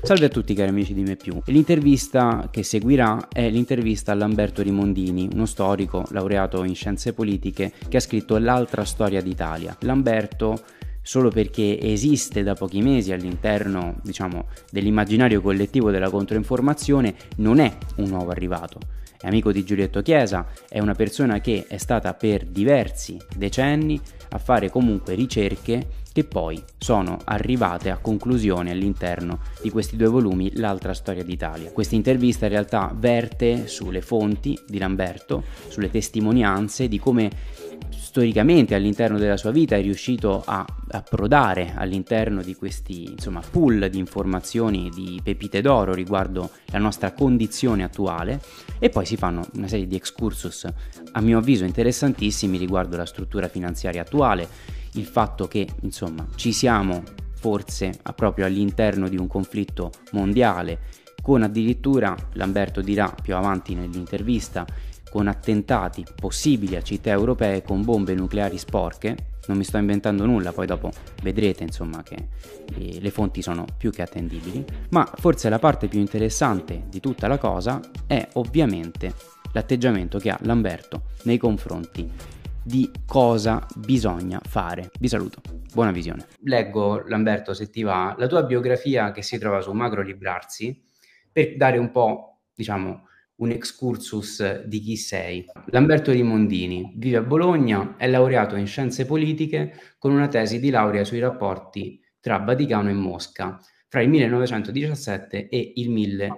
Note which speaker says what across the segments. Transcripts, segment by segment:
Speaker 1: Salve a tutti cari amici di Me Più. L'intervista che seguirà è l'intervista a Lamberto Rimondini, uno storico laureato in scienze politiche che ha scritto L'altra storia d'Italia. Lamberto, solo perché esiste da pochi mesi all'interno, dell'immaginario collettivo della controinformazione, non è un nuovo arrivato. È amico di Giulietto Chiesa, è una persona che è stata per diversi decenni a fare comunque ricerche che poi sono arrivate a conclusione all'interno di questi due volumi, L'altra storia d'Italia. Questa intervista in realtà verte sulle fonti di Lamberto, sulle testimonianze di come storicamente all'interno della sua vita è riuscito a approdare all'interno di questi pool di informazioni, di pepite d'oro riguardo la nostra condizione attuale, e poi si fanno una serie di excursus a mio avviso interessantissimi riguardo la struttura finanziaria attuale, il fatto che ci siamo forse proprio all'interno di un conflitto mondiale, con addirittura, Lamberto dirà più avanti nell'intervista, con attentati possibili a città europee con bombe nucleari sporche. Non mi sto inventando nulla, poi dopo vedrete che le fonti sono più che attendibili, ma forse la parte più interessante di tutta la cosa è ovviamente l'atteggiamento che ha Lamberto nei confronti di cosa bisogna fare. Vi saluto, buona visione. Leggo, Lamberto, se ti va, la tua biografia che si trova su Macro Librarsi per dare un po', un excursus di chi sei. Lamberto Rimondini vive a Bologna, è laureato in scienze politiche con una tesi di laurea sui rapporti tra Vaticano e Mosca fra il 1917 e il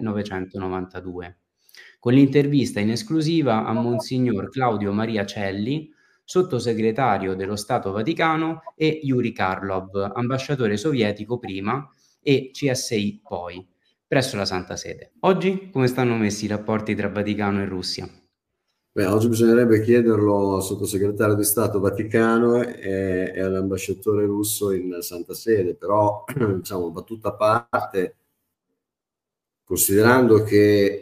Speaker 1: 1992. Con l'intervista in esclusiva a Monsignor Claudio Maria Celli, sottosegretario dello Stato Vaticano, e Yuri Karlov, ambasciatore sovietico prima e CSI poi, presso la Santa Sede. Oggi come stanno messi i rapporti tra Vaticano e Russia?
Speaker 2: Beh, oggi bisognerebbe chiederlo al sottosegretario di Stato Vaticano e all'ambasciatore russo in Santa Sede, però battuta a parte, considerando che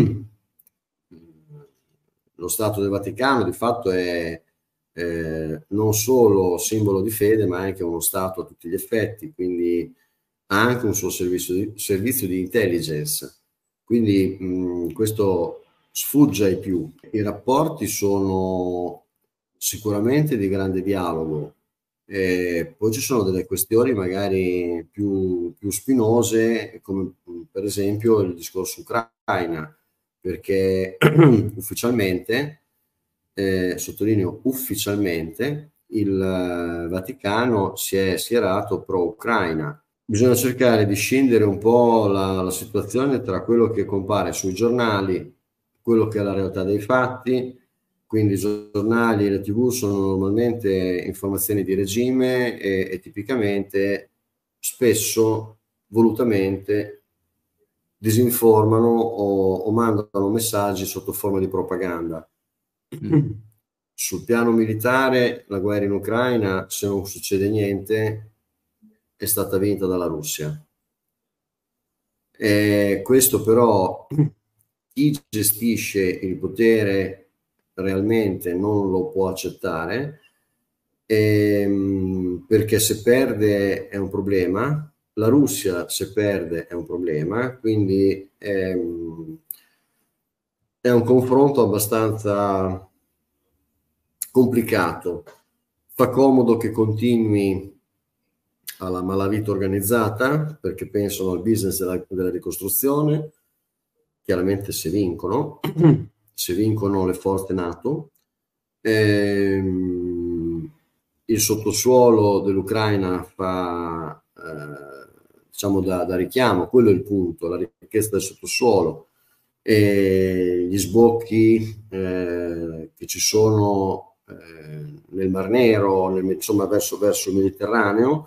Speaker 2: lo Stato del Vaticano di fatto è non solo simbolo di fede, ma anche uno Stato a tutti gli effetti, quindi ha anche un suo servizio di intelligence, quindi questo sfugge ai più. I rapporti sono sicuramente di grande dialogo, poi ci sono delle questioni magari più spinose, come per esempio il discorso Ucraina, perché ufficialmente, sottolineo ufficialmente, il Vaticano si è schierato pro-Ucraina. Bisogna cercare di scindere un po' la situazione tra quello che compare sui giornali, quello che è la realtà dei fatti. Quindi i giornali e le TV sono normalmente informazioni di regime e tipicamente, spesso, volutamente, disinformano o mandano messaggi sotto forma di propaganda. Sul piano militare, la guerra in Ucraina, se non succede niente, è stata vinta dalla Russia. Questo però, chi gestisce il potere realmente non lo può accettare, perché se perde è un problema, la Russia se perde è un problema, quindi è un confronto abbastanza complicato. Fa comodo che continui alla malavita organizzata, perché pensano al business della ricostruzione, chiaramente se vincono le forze NATO. Il sottosuolo dell'Ucraina fa da richiamo, quello è il punto, la ricchezza del sottosuolo, e gli sbocchi che ci sono nel Mar Nero, verso il Mediterraneo.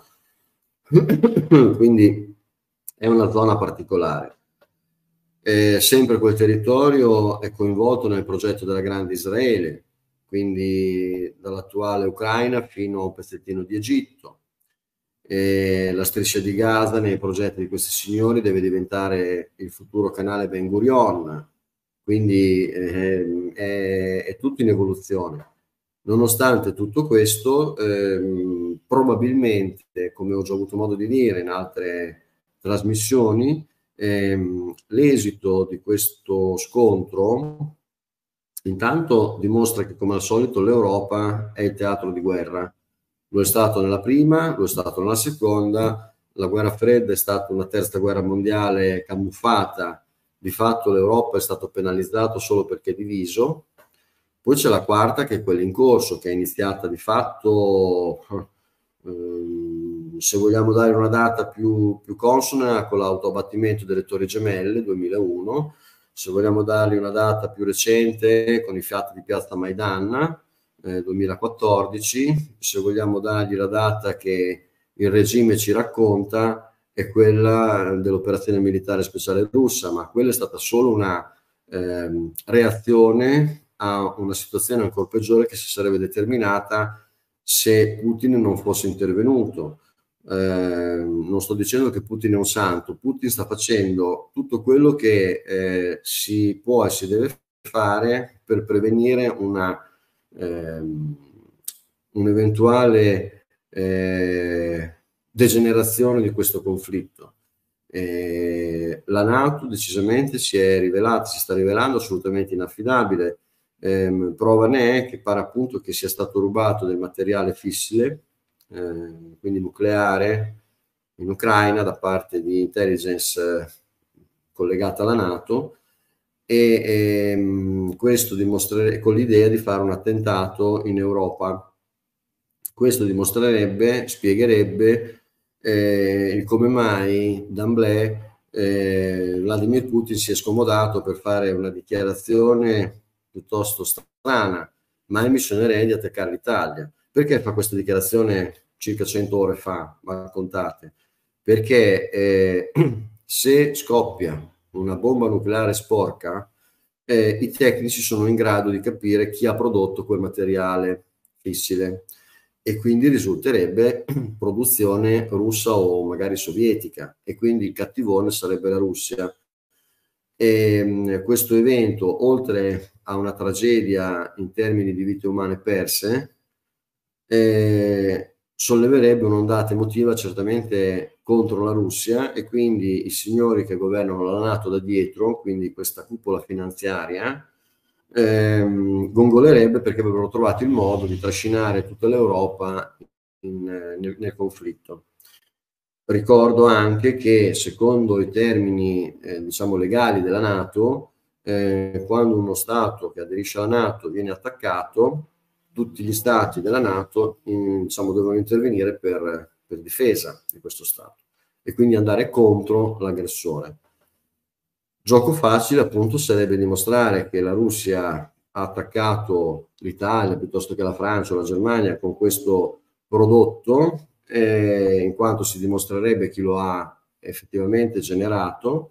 Speaker 2: Quindi è una zona particolare. Sempre quel territorio è coinvolto nel progetto della Grande Israele, quindi dall'attuale Ucraina fino a un pezzettino di Egitto. La striscia di Gaza nei progetti di questi signori deve diventare il futuro canale Ben Gurion, quindi è tutto in evoluzione. Nonostante tutto questo, probabilmente, come ho già avuto modo di dire in altre trasmissioni, L'esito di questo scontro intanto dimostra che, come al solito, l'Europa è il teatro di guerra. Lo è stato nella prima, lo è stato nella seconda. La guerra fredda è stata una terza guerra mondiale camuffata. Di fatto l'Europa è stato penalizzato solo perché è diviso. Poi c'è la quarta, che è quella in corso, che è iniziata di fatto, se vogliamo dare una data più consona, con l'autoabbattimento delle Torri Gemelle 2001. Se vogliamo dargli una data più recente, con i fatti di Piazza Maidan 2014. Se vogliamo dargli la data che il regime ci racconta, è quella dell'operazione militare speciale russa, ma quella è stata solo una reazione a una situazione ancora peggiore che si sarebbe determinata se Putin non fosse intervenuto. Non sto dicendo che Putin è un santo. Putin sta facendo tutto quello che si può e si deve fare per prevenire un'eventuale degenerazione di questo conflitto. La NATO decisamente si sta rivelando assolutamente inaffidabile. Prova ne è che pare appunto che sia stato rubato del materiale fissile, quindi nucleare, in Ucraina da parte di intelligence collegata alla NATO, e questo dimostrerebbe, con l'idea di fare un attentato in Europa. Questo spiegherebbe il come mai d'emblée Vladimir Putin si è scomodato per fare una dichiarazione piuttosto strana: mai mi suonerei di attaccare l'Italia. Perché fa questa dichiarazione circa 100 ore fa? Ma raccontate. Perché se scoppia una bomba nucleare sporca, i tecnici sono in grado di capire chi ha prodotto quel materiale fissile, e quindi risulterebbe produzione russa o magari sovietica, e quindi il cattivone sarebbe la Russia. Questo evento, oltre a una tragedia in termini di vite umane perse, solleverebbe un'ondata emotiva certamente contro la Russia, e quindi i signori che governano la NATO da dietro, quindi questa cupola finanziaria, gongolerebbe perché avrebbero trovato il modo di trascinare tutta l'Europa nel conflitto. Ricordo anche che, secondo i termini diciamo legali della NATO, quando uno Stato che aderisce alla NATO viene attaccato, tutti gli Stati della NATO diciamo, devono intervenire per difesa di questo Stato, e quindi andare contro l'aggressore. Gioco facile appunto sarebbe dimostrare che la Russia ha attaccato l'Italia piuttosto che la Francia o la Germania con questo prodotto, in quanto si dimostrerebbe chi lo ha effettivamente generato.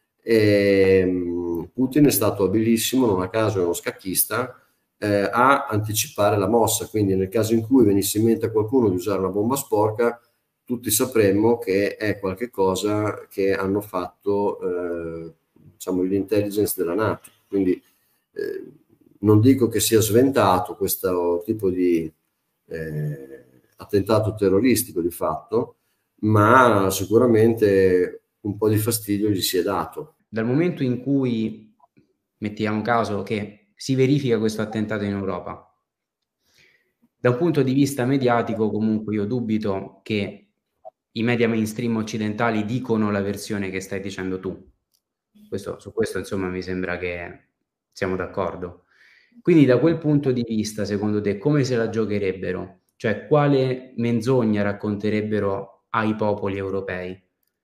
Speaker 2: Putin è stato abilissimo, non a caso è uno scacchista, a anticipare la mossa, quindi nel caso in cui venisse in mente a qualcuno di usare una bomba sporca, tutti sapremmo che è qualcosa che hanno fatto diciamo l'intelligence della NATO. Quindi non dico che sia sventato questo tipo di attentato terroristico di fatto, ma sicuramente un po' di fastidio gli si è dato.
Speaker 1: Dal momento in cui mettiamo caso che si verifica questo attentato in Europa, da un punto di vista mediatico comunque io dubito che i media mainstream occidentali dicono la versione che stai dicendo tu. Su questo insomma mi sembra che siamo d'accordo. Quindi da quel punto di vista, secondo te, come se la giocherebbero? Cioè, quale menzogna racconterebbero ai popoli europei?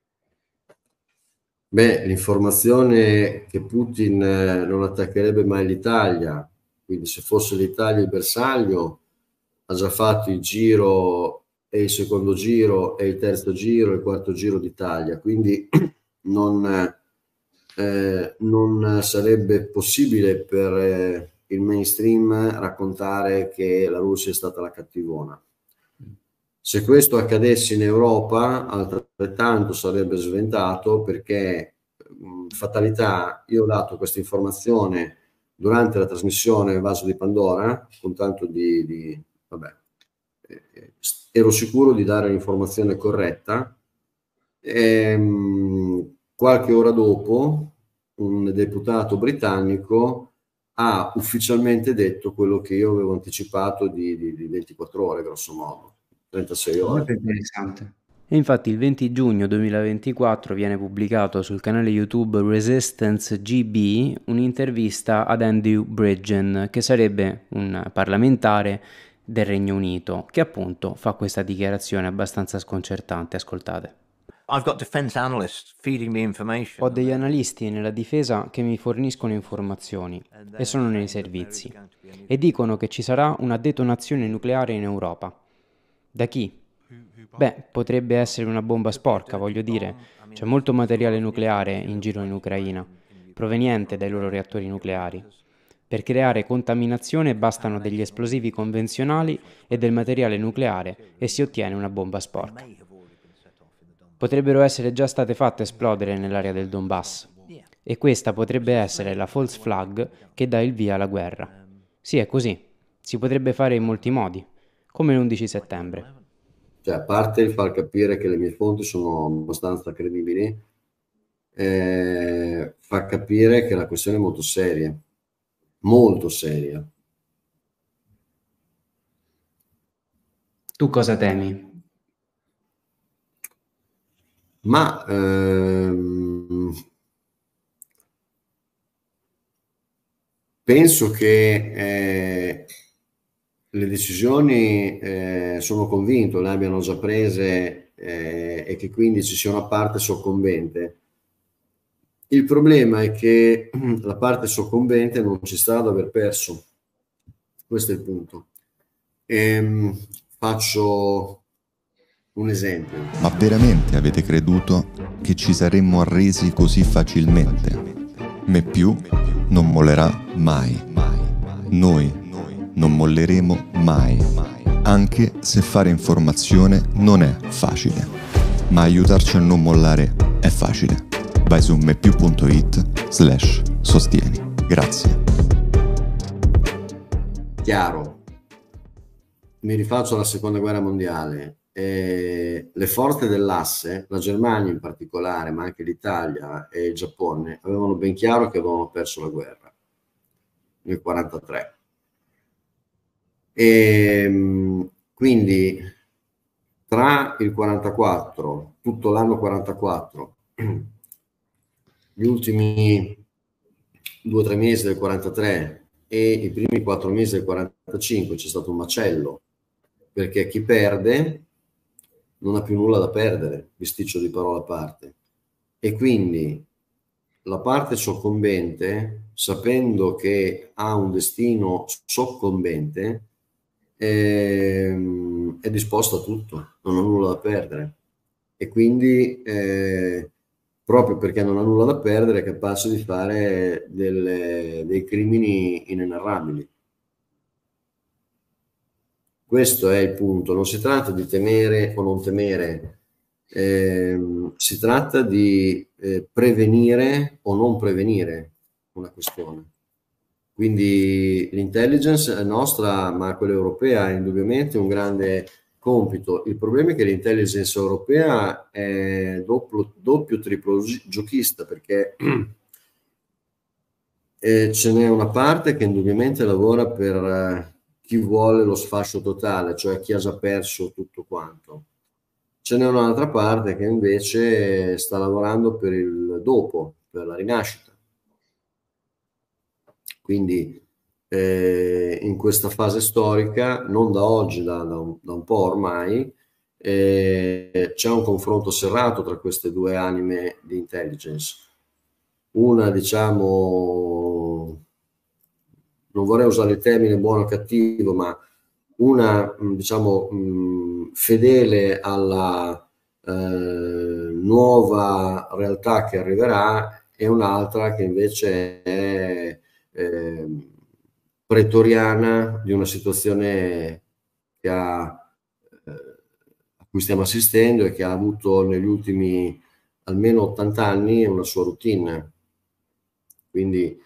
Speaker 2: Beh, l'informazione che Putin non attaccherebbe mai l'Italia, quindi se fosse l'Italia il bersaglio, ha già fatto il giro, e il secondo giro, e il terzo giro, e il quarto giro d'Italia, quindi non sarebbe possibile per il mainstream raccontare che la Russia è stata la cattivona. Se questo accadesse in Europa, altrettanto sarebbe sventato, perché fatalità, io ho dato questa informazione durante la trasmissione Vaso di Pandora, con tanto vabbè, ero sicuro di dare l'informazione corretta. qualche ora dopo un deputato britannico ha ufficialmente detto quello che io avevo anticipato di 24 ore, grosso modo, 36
Speaker 1: Molto
Speaker 2: ore.
Speaker 1: interessante. E infatti il 20 giugno 2024 viene pubblicato sul canale YouTube Resistance GB un'intervista ad Andrew Bridgen, che sarebbe un parlamentare del Regno Unito, che appunto fa questa dichiarazione abbastanza sconcertante. Ascoltate.
Speaker 3: I've got defense analysts feeding me information.
Speaker 1: Ho degli analisti nella difesa che mi forniscono informazioni e sono nei servizi e dicono che ci sarà una detonazione nucleare in Europa. Da chi? Beh, potrebbe essere una bomba sporca, voglio dire. C'è molto materiale nucleare in giro in Ucraina, proveniente dai loro reattori nucleari. Per creare contaminazione bastano degli esplosivi convenzionali e del materiale nucleare e si ottiene una bomba sporca. Potrebbero essere già state fatte esplodere nell'area del Donbass. E questa potrebbe essere la false flag che dà il via alla guerra. Sì, è così. Si potrebbe fare in molti modi, come l'11 settembre.
Speaker 2: Cioè, a parte il far capire che le mie fonti sono abbastanza credibili, fa capire che la questione è molto seria, molto seria.
Speaker 1: Tu cosa temi?
Speaker 2: Ma penso che le decisioni, sono convinto, le abbiano già prese e che quindi ci sia una parte soccombente. Il problema è che la parte soccombente non ci sta ad aver perso. Questo è il punto. Faccio un esempio.
Speaker 4: Ma veramente avete creduto che ci saremmo arresi così facilmente? Me più non mollerà mai. Noi non molleremo mai, anche se fare informazione non è facile. Ma aiutarci a non mollare è facile. Vai su mepiù.it/sostieni. Grazie.
Speaker 2: Chiaro. Mi rifaccio alla seconda guerra mondiale. Le forze dell'asse, la Germania in particolare, ma anche l'Italia e il Giappone, avevano ben chiaro che avevano perso la guerra nel 1943. Quindi tra il 44, tutto l'anno 44, gli ultimi 2 o 3 mesi del 43 e i primi 4 mesi del 45 c'è stato un macello, perché chi perde non ha più nulla da perdere, bisticcio di parola a parte. E quindi la parte soccombente, sapendo che ha un destino soccombente, è disposta a tutto, non ha nulla da perdere. E quindi, proprio perché non ha nulla da perdere, è capace di fare dei crimini inenarrabili. Questo è il punto, non si tratta di temere o non temere, si tratta di prevenire o non prevenire una questione. Quindi l'intelligence nostra, ma quella europea, è indubbiamente un grande compito. Il problema è che l'intelligence europea è doppio, triplo giochista, perché ce n'è una parte che indubbiamente lavora per chi vuole lo sfascio totale, cioè chi ha già perso tutto quanto. Ce n'è un'altra parte che invece sta lavorando per il dopo, per la rinascita. Quindi in questa fase storica, non da oggi, da un po' ormai, c'è un confronto serrato tra queste due anime di intelligence. Una, diciamo, non vorrei usare il termine buono o cattivo, ma una, diciamo, fedele alla nuova realtà che arriverà, e un'altra che invece è pretoriana di una situazione a cui stiamo assistendo e che ha avuto negli ultimi almeno 80 anni una sua routine. Quindi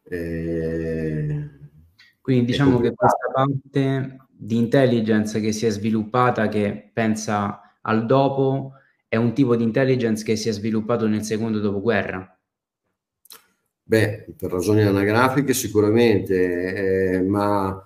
Speaker 1: diciamo che questa parte di intelligence che si è sviluppata, che pensa al dopo, è un tipo di intelligence che si è sviluppato nel secondo dopoguerra?
Speaker 2: Beh, per ragioni anagrafiche sicuramente, ma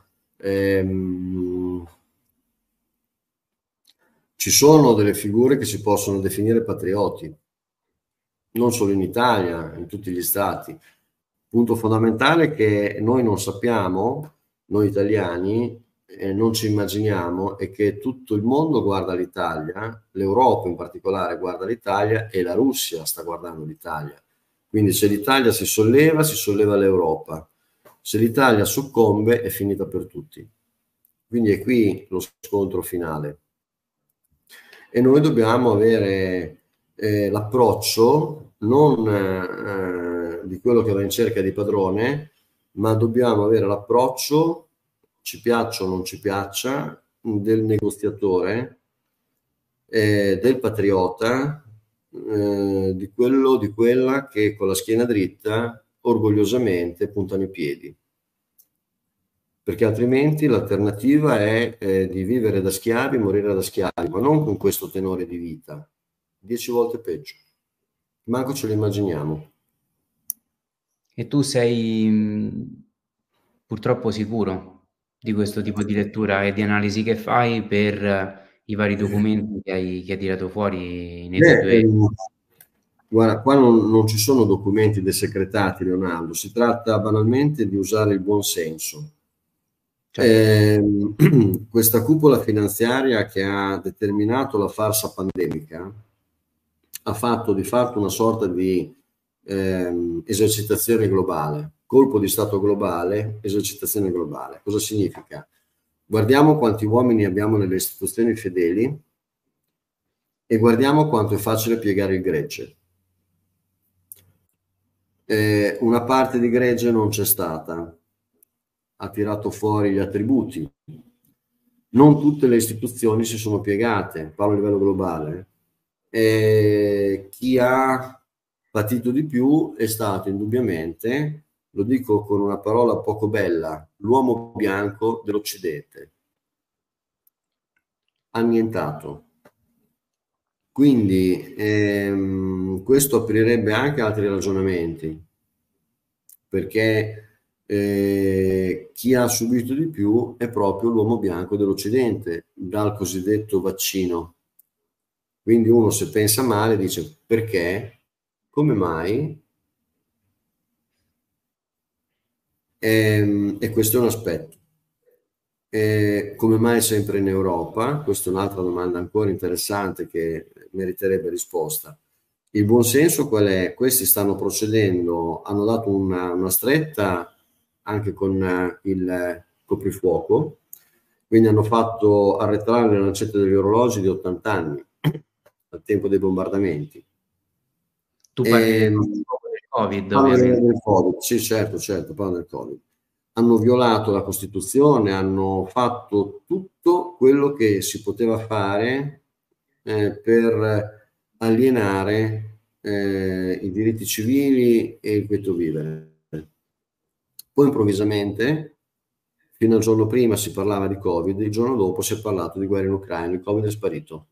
Speaker 2: ci sono delle figure che si possono definire patrioti, non solo in Italia, in tutti gli stati. Punto fondamentale che noi non sappiamo, noi italiani, non ci immaginiamo, è che tutto il mondo guarda l'Italia, l'Europa in particolare guarda l'Italia e la Russia sta guardando l'Italia. Quindi se l'Italia si solleva l'Europa. Se l'Italia soccombe è finita per tutti. Quindi è qui lo scontro finale. E noi dobbiamo avere l'approccio non di quello che va in cerca di padrone, ma dobbiamo avere l'approccio, ci piaccia o non ci piaccia, del negoziatore, del patriota, di quello, di quella che con la schiena dritta orgogliosamente puntano i piedi. Perché altrimenti l'alternativa è di vivere da schiavi, morire da schiavi, ma non con questo tenore di vita, 10 volte peggio. Manco ce lo immaginiamo.
Speaker 1: E tu sei purtroppo sicuro di questo tipo di lettura e di analisi che fai per i vari documenti che hai tirato fuori nei tuoi...
Speaker 2: Guarda, qua non ci sono documenti desecretati, Leonardo, si tratta banalmente di usare il buon senso. Questa cupola finanziaria che ha determinato la farsa pandemica ha fatto di fatto una sorta di esercitazione globale, colpo di stato globale, esercitazione globale. Cosa significa? Guardiamo quanti uomini abbiamo nelle istituzioni fedeli e guardiamo quanto è facile piegare il gregge. Una parte di gregge non c'è stata, ha tirato fuori gli attributi. Non tutte le istituzioni si sono piegate, parlo a livello globale. Chi ha patito di più è stato indubbiamente, lo dico con una parola poco bella, l'uomo bianco dell'Occidente. Annientato. Quindi questo aprirebbe anche altri ragionamenti, perché chi ha subito di più è proprio l'uomo bianco dell'Occidente, dal cosiddetto vaccino. Quindi uno, se pensa male, dice perché? Come mai? E questo è un aspetto. Come mai sempre in Europa? Questa è un'altra domanda ancora interessante che meriterebbe risposta. Il buonsenso qual è? Questi stanno procedendo, hanno dato una stretta anche con il coprifuoco, quindi hanno fatto arretrare le lancette degli orologi di 80 anni al tempo dei bombardamenti.
Speaker 1: Tu parli del Covid, ovviamente.
Speaker 2: Del Covid. Sì, certo, parlo del Covid. Hanno violato la Costituzione, hanno fatto tutto quello che si poteva fare per alienare i diritti civili e il quieto vivere. Poi improvvisamente, fino al giorno prima si parlava di Covid, il giorno dopo si è parlato di guerra in Ucraina, il Covid è sparito.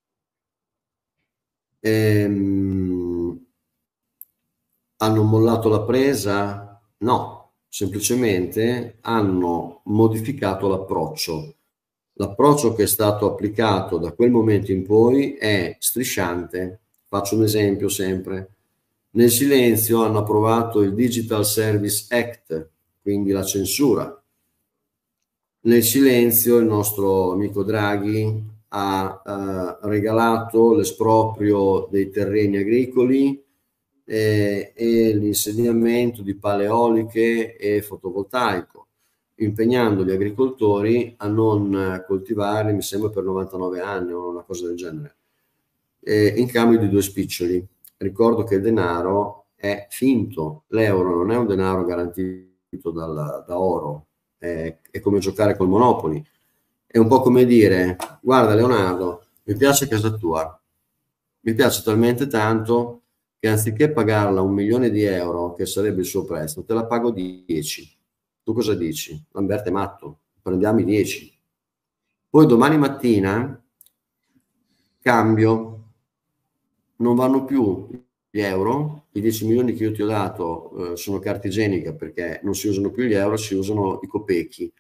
Speaker 2: Hanno mollato la presa? No. Semplicemente hanno modificato l'approccio. L'approccio che è stato applicato da quel momento in poi è strisciante. Faccio un esempio sempre. Nel silenzio hanno approvato il Digital Service Act, quindi la censura. Nel silenzio il nostro amico Draghi ha regalato l'esproprio dei terreni agricoli e l'insediamento di pale eoliche e fotovoltaico, impegnando gli agricoltori a non coltivare, mi sembra per 99 anni o una cosa del genere, in cambio di 2 spiccioli. Ricordo che il denaro è finto, l'euro non è un denaro garantito da oro, è come giocare col Monopoli. È un po' come dire: guarda Leonardo, mi piace casa tua, mi piace talmente tanto che anziché pagarla 1 milione di euro, che sarebbe il suo prezzo, te la pago 10. Tu cosa dici? Lamberto è matto, prendiamo i 10. Poi domani mattina cambio, non vanno più gli euro, i 10 milioni che io ti ho dato sono carta igienica perché non si usano più gli euro, si usano i copechi,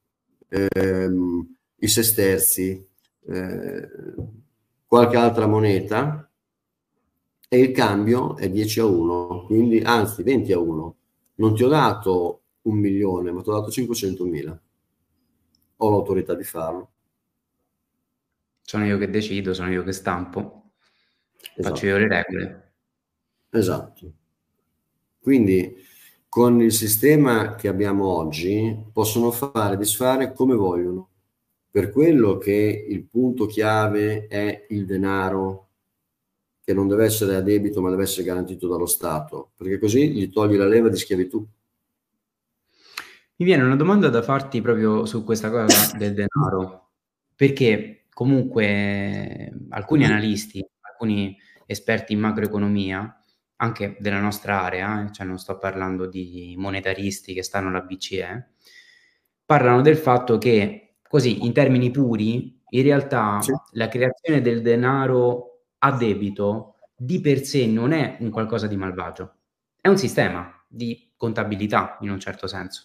Speaker 2: i sesterzi, qualche altra moneta, e il cambio è 10-1, quindi anzi 20-1. Non ti ho dato 1 milione, ma ti ho dato 500.000. Ho l'autorità di farlo.
Speaker 1: Sono io che decido, sono io che stampo,
Speaker 2: Esatto.
Speaker 1: faccio io le regole.
Speaker 2: Esatto. Quindi con il sistema che abbiamo oggi possono fare e disfare come vogliono. Per quello che il punto chiave è il denaro, che non deve essere a debito ma deve essere garantito dallo Stato, perché così gli togli la leva di schiavitù.
Speaker 1: Mi viene una domanda da farti proprio su questa cosa del denaro, perché comunque alcuni analisti, alcuni esperti in macroeconomia, anche della nostra area, cioè non sto parlando di monetaristi che stanno alla BCE, parlano del fatto che, così in termini puri, in realtà
Speaker 2: Sì.
Speaker 1: la creazione del denaro a debito di per sé non è un qualcosa di malvagio, è un sistema di contabilità in un certo senso.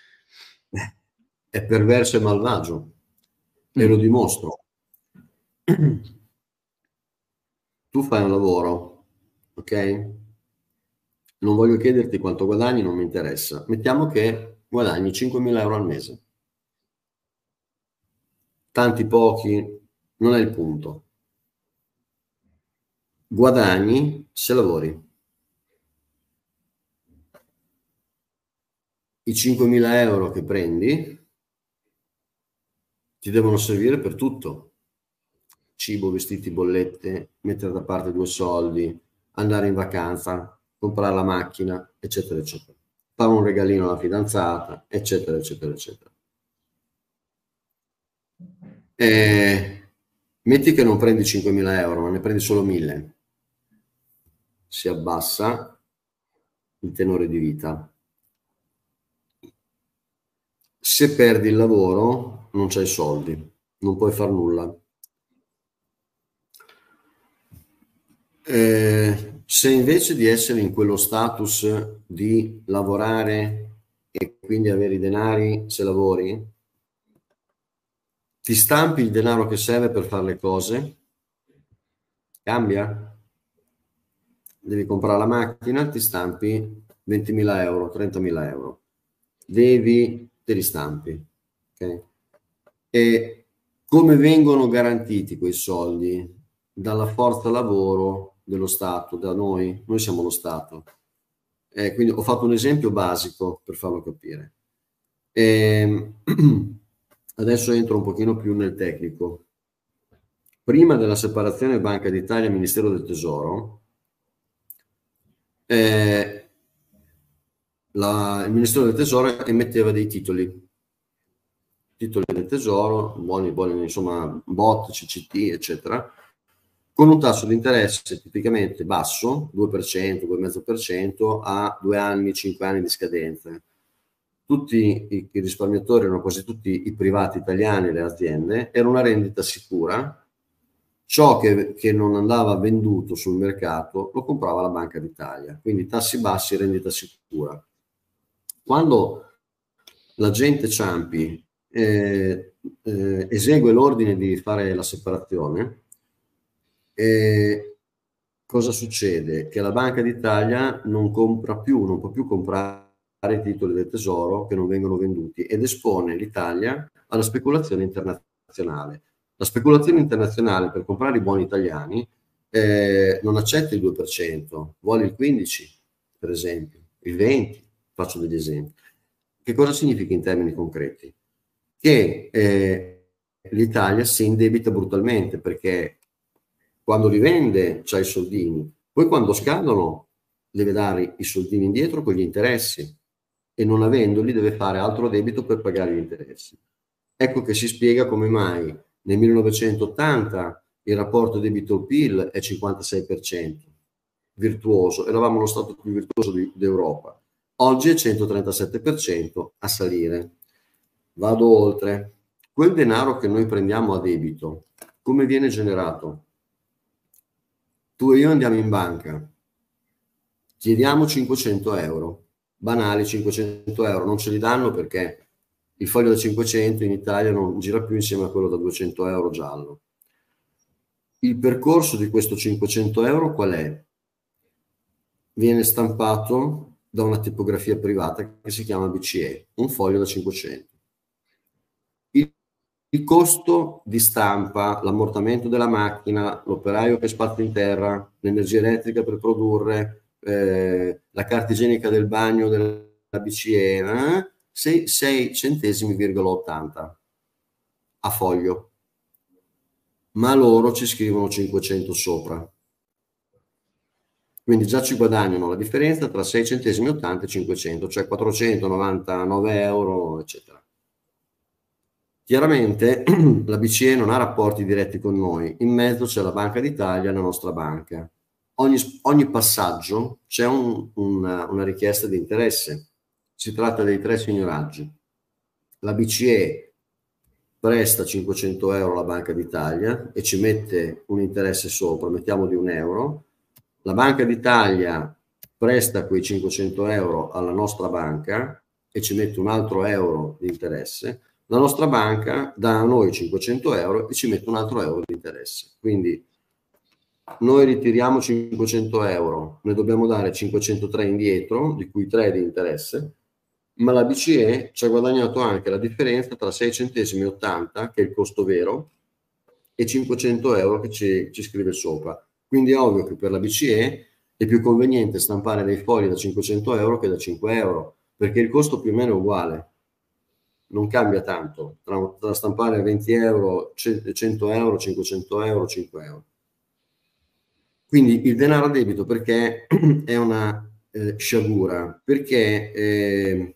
Speaker 2: È perverso e malvagio, e lo dimostro. Tu fai un lavoro, ok? Non voglio chiederti quanto guadagni, non mi interessa. Mettiamo che guadagni 5.000 euro al mese. Tanti, pochi, non è il punto. Guadagni se lavori. I 5.000 euro che prendi ti devono servire per tutto. Cibo, vestiti, bollette, mettere da parte 2 soldi, andare in vacanza, comprare la macchina, eccetera, eccetera. Fare un regalino alla fidanzata, eccetera, eccetera, eccetera. Metti che non prendi 5.000 euro, ma ne prendi solo 1.000. Si abbassa il tenore di vita. Se perdi il lavoro, non c'hai soldi, non puoi far nulla. Se invece di essere in quello status di lavorare e quindi avere i denari se lavori, ti stampi il denaro che serve per fare le cose, cambia. Devi comprare la macchina, ti stampi 20.000 euro, 30.000 euro. Te li stampi. Okay? E come vengono garantiti quei soldi? Dalla forza lavoro dello Stato, da noi. Noi siamo lo Stato. Quindi ho fatto un esempio basico per farlo capire. Adesso entro un pochino più nel tecnico. Prima della separazione Banca d'Italia e Ministero del Tesoro, il Ministero del Tesoro emetteva dei titoli del Tesoro, buoni, insomma, BOT, CCT, eccetera, con un tasso di interesse tipicamente basso, 2%, 2,5%, a 2 anni, 5 anni di scadenza. Tutti i risparmiatori, erano quasi tutti i privati italiani, le aziende, era una rendita sicura. Ciò che non andava venduto sul mercato lo comprava la Banca d'Italia, quindi tassi bassi, rendita sicura. Quando l'agente Ciampi esegue l'ordine di fare la separazione, cosa succede? Che la Banca d'Italia non può più comprare i titoli del Tesoro che non vengono venduti ed espone l'Italia alla speculazione internazionale. La speculazione internazionale per comprare i buoni italiani non accetta il 2%, vuole il 15%, per esempio, il 20%, faccio degli esempi. Che cosa significa in termini concreti? Che l'Italia si indebita brutalmente perché quando li vende c'ha i soldini, poi quando scadono deve dare i soldini indietro con gli interessi e non avendoli deve fare altro debito per pagare gli interessi. Ecco che si spiega come mai nel 1980 il rapporto debito-PIL è 56%, virtuoso, eravamo lo stato più virtuoso d'Europa. Oggi è 137% a salire. Vado oltre. Quel denaro che noi prendiamo a debito, come viene generato? Tu e io andiamo in banca, chiediamo 500 euro, banali 500 euro, non ce li danno perché il foglio da 500 in Italia non gira più insieme a quello da 200 euro giallo. Il percorso di questo 500 euro qual è? Viene stampato da una tipografia privata che si chiama BCE, un foglio da 500. Il costo di stampa, l'ammortamento della macchina, l'operaio che spazza in terra, l'energia elettrica per produrre, la carta igienica del bagno della BCE, 6 centesimi,80 a foglio, ma loro ci scrivono 500 sopra. Quindi già ci guadagnano la differenza tra 6 centesimi 80 e 500, cioè 499 euro, eccetera. Chiaramente la BCE non ha rapporti diretti con noi, in mezzo c'è la Banca d'Italia, la nostra banca. Ogni passaggio c'è una richiesta di interesse. Si tratta dei 3 signoraggi. La BCE presta 500 euro alla Banca d'Italia e ci mette un interesse sopra, mettiamo di €1. La Banca d'Italia presta quei 500 euro alla nostra banca e ci mette un altro euro di interesse. La nostra banca dà a noi 500 euro e ci mette un altro euro di interesse. Quindi noi ritiriamo 500 euro, ne dobbiamo dare 503 indietro, di cui 3 di interesse, ma la BCE ci ha guadagnato anche la differenza tra 6 centesimi 80, che è il costo vero, e 500 euro che ci scrive sopra. Quindi è ovvio che per la BCE è più conveniente stampare dei fogli da 500 euro che da 5 euro, perché il costo più o meno è uguale. Non cambia tanto tra stampare 20 euro, 100 euro, 500 euro, 5 euro. Quindi il denaro a debito perché è una sciagura? Perché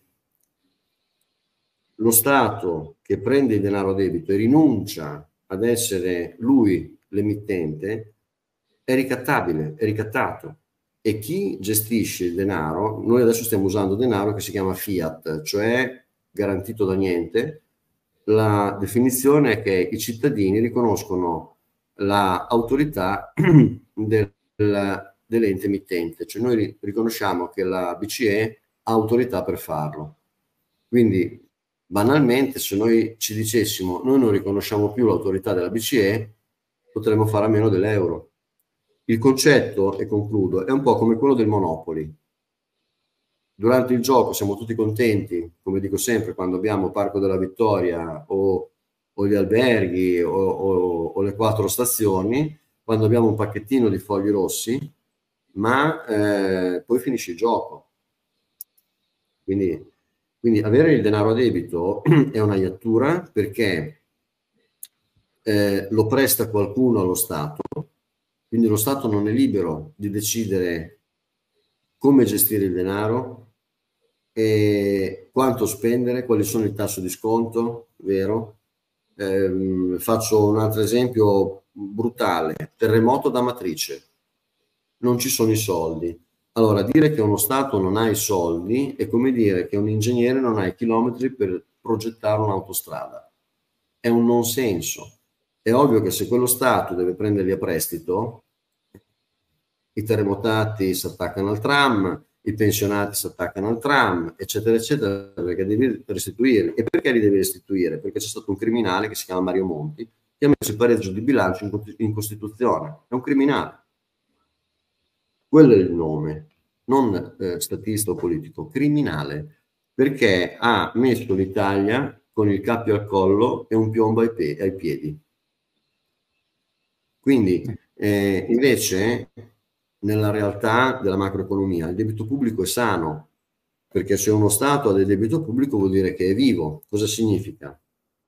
Speaker 2: lo Stato che prende il denaro a debito e rinuncia ad essere lui l'emittente è ricattabile, è ricattato. E chi gestisce il denaro, noi adesso stiamo usando denaro che si chiama fiat, cioè garantito da niente. La definizione è che i cittadini riconoscono l'autorità dell'ente emittente, cioè noi riconosciamo che la BCE ha autorità per farlo. Quindi banalmente, se noi ci dicessimo noi non riconosciamo più l'autorità della BCE, potremmo fare a meno dell'euro. Il concetto, e concludo, è un po' come quello del Monopoly. Durante il gioco siamo tutti contenti, come dico sempre, quando abbiamo Parco della Vittoria o gli alberghi o le 4 stazioni, quando abbiamo un pacchettino di fogli rossi, ma poi finisce il gioco. Quindi avere il denaro a debito è una iattura perché lo presta qualcuno allo Stato, quindi lo Stato non è libero di decidere come gestire il denaro, e quanto spendere, quali sono il tasso di sconto, vero? Faccio un altro esempio brutale: terremoto da Matrice, non ci sono i soldi. Allora, dire che uno Stato non ha i soldi è come dire che un ingegnere non ha i chilometri per progettare un'autostrada. È un non senso. È ovvio che se quello Stato deve prenderli a prestito, i terremotati si attaccano al tram, i pensionati si attaccano al tram, eccetera, eccetera, perché devi restituire. E perché li devi restituire? Perché c'è stato un criminale che si chiama Mario Monti, che ha messo il pareggio di bilancio in Costituzione. È un criminale. Quello è il nome, non statista o politico, criminale, perché ha messo l'Italia con il cappio al collo e un piombo ai piedi. Quindi, invece, nella realtà della macroeconomia, il debito pubblico è sano, perché se uno Stato ha del debito pubblico vuol dire che è vivo. Cosa significa?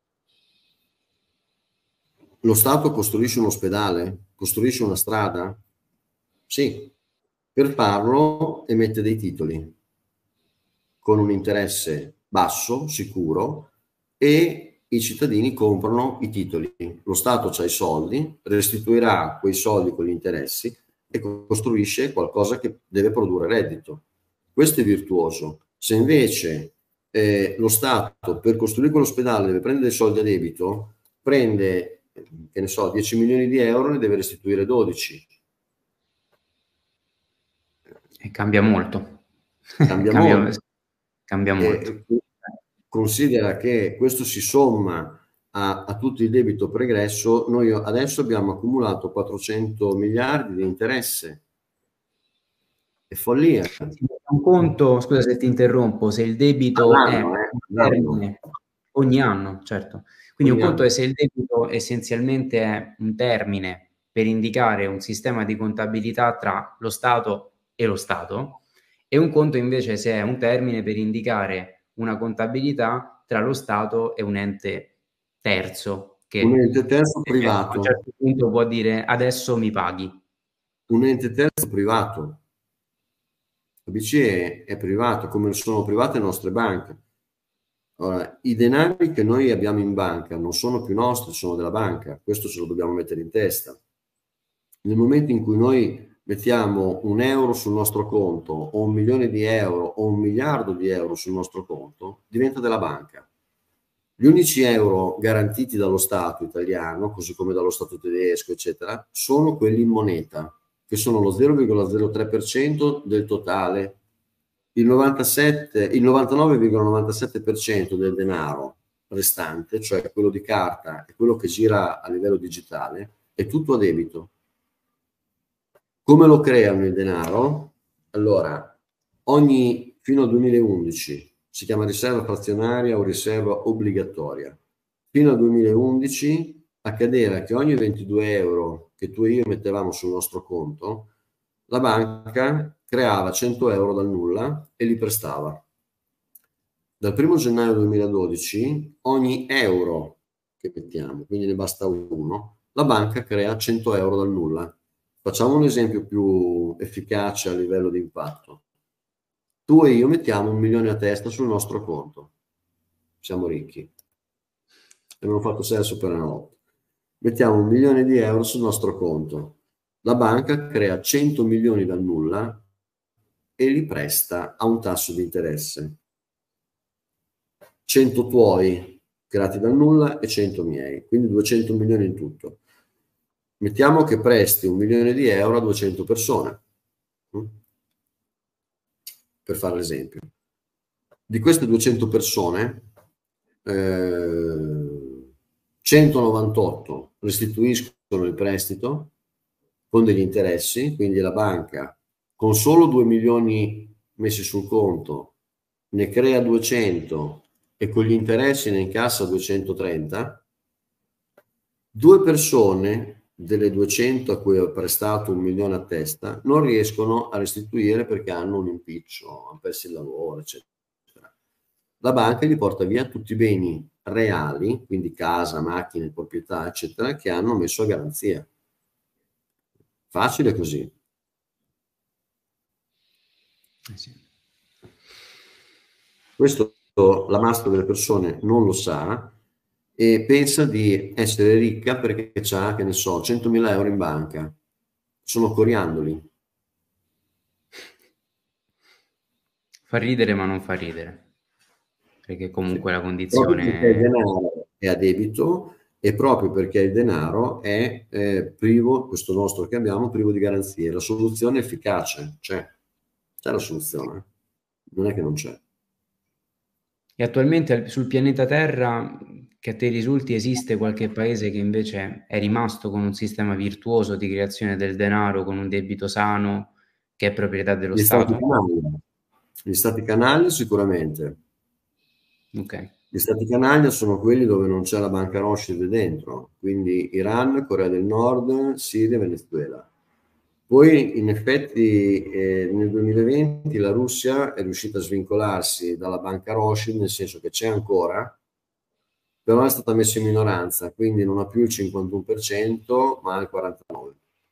Speaker 2: Lo Stato costruisce un ospedale, costruisce una strada? Sì. Per farlo emette dei titoli con un interesse basso, sicuro, e i cittadini comprano i titoli. Lo Stato ha i soldi, restituirà quei soldi con gli interessi e costruisce qualcosa che deve produrre reddito. Questo è virtuoso. Se invece lo Stato per costruire quell'ospedale deve prendere dei soldi a debito, prende, che ne so, 10 milioni di euro, ne deve restituire 12.
Speaker 1: E cambia molto.
Speaker 2: Cambia molto.
Speaker 1: Cambia molto.
Speaker 2: Considera che questo si somma a tutto il debito pregresso. Noi adesso abbiamo accumulato 400 miliardi di interesse. È follia.
Speaker 1: Un conto, scusa se ti interrompo, se il debito è un termine ogni anno, certo. Quindi un conto è se il debito essenzialmente è un termine per indicare un sistema di contabilità tra lo Stato e lo Stato, e un conto invece se è un termine per indicare una contabilità tra lo Stato e un ente terzo, che
Speaker 2: un ente terzo privato.
Speaker 1: A un certo punto può dire adesso mi paghi.
Speaker 2: Un ente terzo privato. La BCE è privato, come sono private le nostre banche. Ora, i denari che noi abbiamo in banca non sono più nostri, sono della banca. Questo ce lo dobbiamo mettere in testa. Nel momento in cui noi mettiamo €1 sul nostro conto, o 1.000.000 di euro, o 1 miliardo di euro sul nostro conto, diventa della banca. Gli unici euro garantiti dallo Stato italiano, così come dallo Stato tedesco, eccetera, sono quelli in moneta, che sono lo 0,03% del totale. Il 99,97% del denaro restante, cioè quello di carta e quello che gira a livello digitale, è tutto a debito. Come lo creano il denaro? Allora, fino al 2011 si chiama riserva frazionaria o riserva obbligatoria. Fino al 2011 accadeva che ogni 22 euro che tu e io mettevamo sul nostro conto, la banca creava 100 euro dal nulla e li prestava. Dal 1 gennaio 2012 ogni euro che mettiamo, quindi ne basta uno, la banca crea 100 euro dal nulla. Facciamo un esempio più efficace a livello di impatto. Tu e io mettiamo 1 milione a testa sul nostro conto. Siamo ricchi. Abbiamo fatto sesso per una notte. Mettiamo 1 milione di euro sul nostro conto. La banca crea 100 milioni dal nulla e li presta a un tasso di interesse. 100 tuoi creati dal nulla e 100 miei, quindi 200 milioni in tutto. Mettiamo che presti 1 milione di euro a 200 persone, per fare l'esempio. Di queste 200 persone, 198 restituiscono il prestito con degli interessi, quindi la banca con solo 2 milioni messi sul conto ne crea 200 e con gli interessi ne incassa 230. 2 persone delle 200 a cui ho prestato 1 milione a testa non riescono a restituire perché hanno un impiccio, hanno perso il lavoro, eccetera. La banca gli porta via tutti i beni reali, quindi casa, macchine, proprietà, eccetera, che hanno messo a garanzia. Facile così.
Speaker 1: Sì.
Speaker 2: Questo la massa delle persone non lo sa e pensa di essere ricca perché ha, che ne so, 100.000 euro in banca. Sono coriandoli.
Speaker 1: Fa ridere ma non fa ridere, perché comunque la condizione...
Speaker 2: Proprio perché il denaro è a debito e proprio perché il denaro è privo, questo nostro che abbiamo, privo di garanzie. La soluzione è efficace, c'è la soluzione, non è che non c'è.
Speaker 1: E attualmente sul pianeta Terra, che a te risulti, esiste qualche paese che invece è rimasto con un sistema virtuoso di creazione del denaro, con un debito sano, che è proprietà dello Stato?
Speaker 2: Gli stati canali sicuramente.
Speaker 1: Ok.
Speaker 2: Gli stati canaglia sono quelli dove non c'è la banca Rothschild dentro, quindi Iran, Corea del Nord, Siria e Venezuela. Poi in effetti nel 2020 la Russia è riuscita a svincolarsi dalla banca Rothschild, nel senso che c'è ancora, però è stata messa in minoranza, quindi non ha più il 51%, ma il 49%.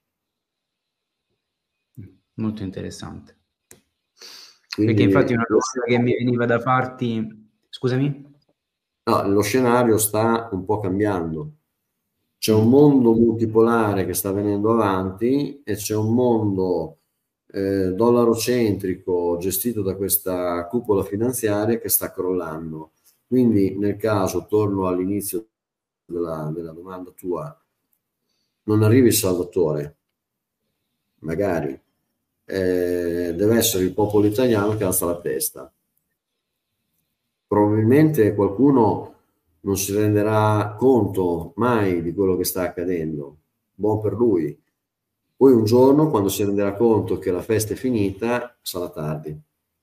Speaker 1: Molto interessante.
Speaker 2: Quindi,
Speaker 1: perché infatti una cosa che mi veniva da farti... Scusami?
Speaker 2: No, lo scenario sta un po' cambiando. C'è un mondo multipolare che sta venendo avanti e c'è un mondo dollarocentrico gestito da questa cupola finanziaria che sta crollando. Quindi nel caso, torno all'inizio della domanda tua, non arrivi il salvatore, magari, deve essere il popolo italiano che alza la testa. Probabilmente qualcuno non si renderà conto mai di quello che sta accadendo, buon per lui. Poi un giorno, quando si renderà conto che la festa è finita, sarà tardi.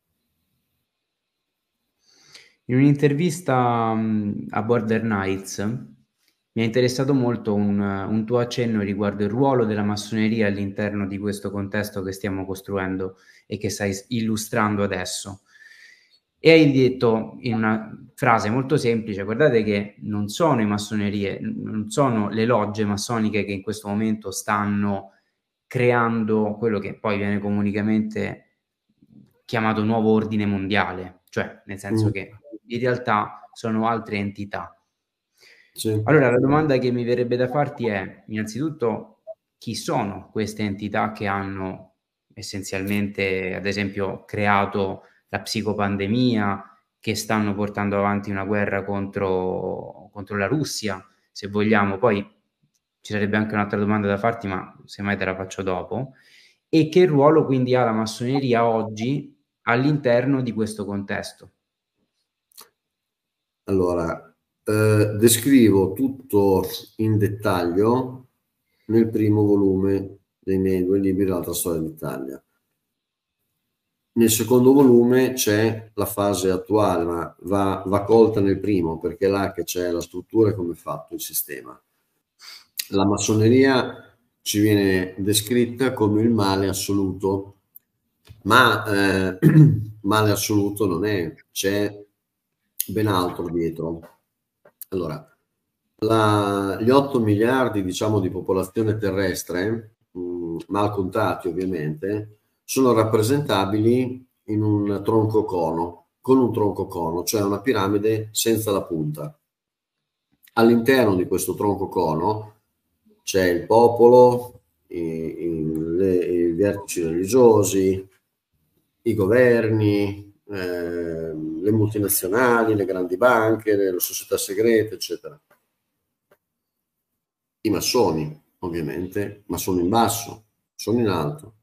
Speaker 1: In un'intervista a Border Nights mi è interessato molto un tuo accenno riguardo il ruolo della massoneria all'interno di questo contesto che stiamo costruendo e che stai illustrando adesso. E hai detto in una frase molto semplice: guardate che non sono i massonerie, non sono le logge massoniche che in questo momento stanno creando quello che poi viene comunemente chiamato nuovo ordine mondiale, cioè nel senso che in realtà sono altre entità.
Speaker 2: Sì.
Speaker 1: Allora la domanda che mi verrebbe da farti è, innanzitutto, chi sono queste entità che hanno essenzialmente, ad esempio, creato la psicopandemia, che stanno portando avanti una guerra contro la Russia, se vogliamo. Poi ci sarebbe anche un'altra domanda da farti, ma semmai te la faccio dopo. E che ruolo quindi ha la massoneria oggi all'interno di questo contesto?
Speaker 2: Allora, descrivo tutto in dettaglio nel primo volume dei miei 2 libri, L'altra storia d'Italia. Nel secondo volume c'è la fase attuale, ma va colta nel primo, perché è là che c'è la struttura e come è fatto il sistema. La massoneria ci viene descritta come il male assoluto, ma male assoluto non è, c'è ben altro dietro. Allora, gli 8 miliardi, diciamo, di popolazione terrestre, mal contati ovviamente, sono rappresentabili in un tronco cono, con un tronco cono, cioè una piramide senza la punta. All'interno di questo tronco cono c'è il popolo, i vertici religiosi, i governi, le multinazionali, le grandi banche, le società segrete, eccetera. I massoni, ovviamente, ma sono in basso, sono in alto.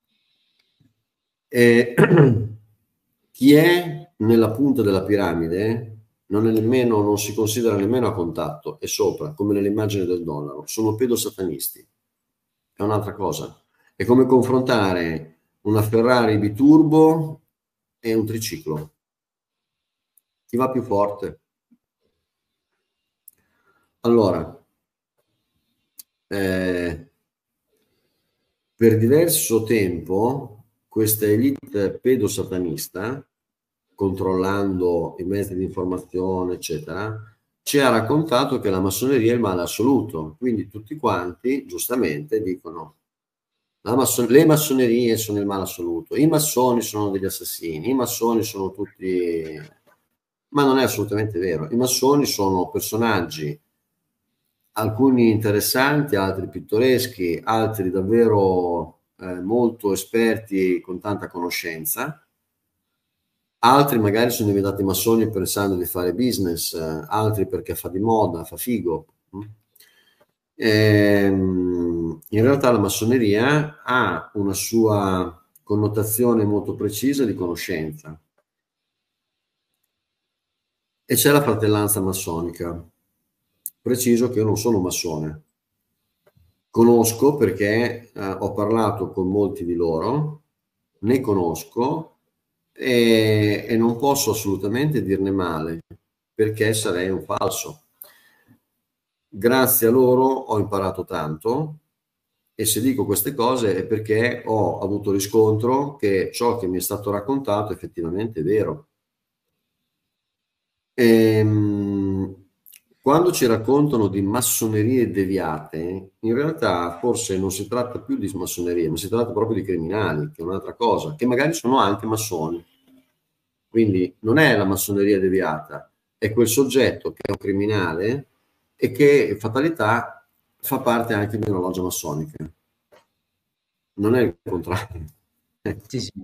Speaker 2: E chi è nella punta della piramide non si considera nemmeno a contatto, è sopra, come nell'immagine del dollaro. Sono pedosatanisti. È un'altra cosa. È come confrontare una Ferrari biturbo e un triciclo. Chi va più forte? Allora, per diverso tempo questa elite pedosatanista, controllando i mezzi di informazione, eccetera, ci ha raccontato che la massoneria è il male assoluto. Quindi tutti quanti, giustamente, dicono le massonerie sono il male assoluto, i massoni sono degli assassini, i massoni sono tutti... Ma non è assolutamente vero. I massoni sono personaggi, alcuni interessanti, altri pittoreschi, altri davvero molto esperti con tanta conoscenza. Altri magari sono diventati massoni pensando di fare business, altri perché fa di moda, fa figo. In realtà la massoneria ha una sua connotazione molto precisa di conoscenza. E c'è la fratellanza massonica. Preciso che io non sono massone. Conosco perché ho parlato con molti di loro, ne conosco e non posso assolutamente dirne male, perché sarei un falso. Grazie a loro ho imparato tanto, e se dico queste cose è perché ho avuto riscontro che ciò che mi è stato raccontato effettivamente è vero. Quando ci raccontano di massonerie deviate, in realtà forse non si tratta più di massonerie, ma si tratta proprio di criminali, che è un'altra cosa, che magari sono anche massoni. Quindi non è la massoneria deviata, è quel soggetto che è un criminale e che, fatalità, fa parte anche di una loggia massonica. Non è il contrario.
Speaker 1: Sì, sì.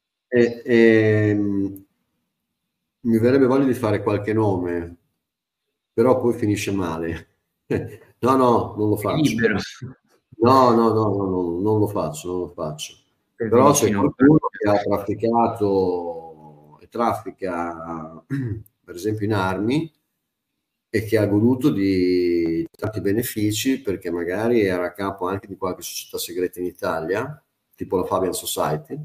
Speaker 2: Mi verrebbe voglia di fare qualche nome, però poi finisce male. No, non lo faccio.
Speaker 1: Libero.
Speaker 2: No, non lo faccio. Però c'è qualcuno che ha trafficato e traffica, per esempio, in armi e che ha goduto di tanti benefici perché magari era a capo anche di qualche società segreta in Italia, tipo la Fabian Society,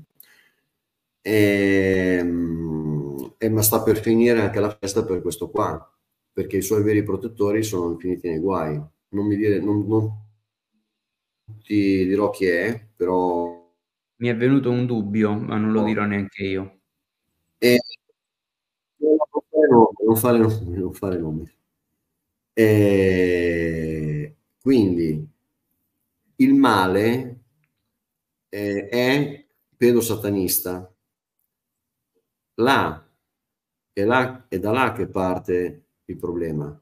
Speaker 2: ma sta per finire anche la festa per questo qua, perché i suoi veri protettori sono finiti nei guai. Non ti dirò chi è, però...
Speaker 1: Mi è venuto un dubbio, ma non lo dirò neanche io.
Speaker 2: E non fare nomi, non fare nomi. Quindi il male è pedosatanista. Là, è da là che parte il problema.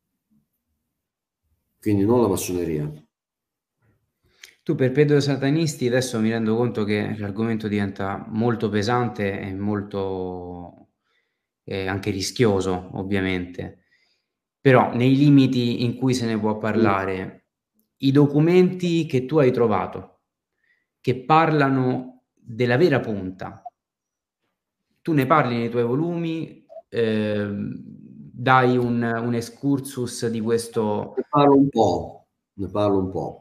Speaker 2: Quindi non la massoneria.
Speaker 1: Tu per pedosatanisti adesso mi rendo conto che l'argomento diventa molto pesante e molto anche rischioso, ovviamente. Però nei limiti in cui se ne può parlare, i documenti che tu hai trovato, che parlano della vera punta, tu ne parli nei tuoi volumi, dai un excursus di questo...
Speaker 2: Ne parlo un po', ne parlo un po'.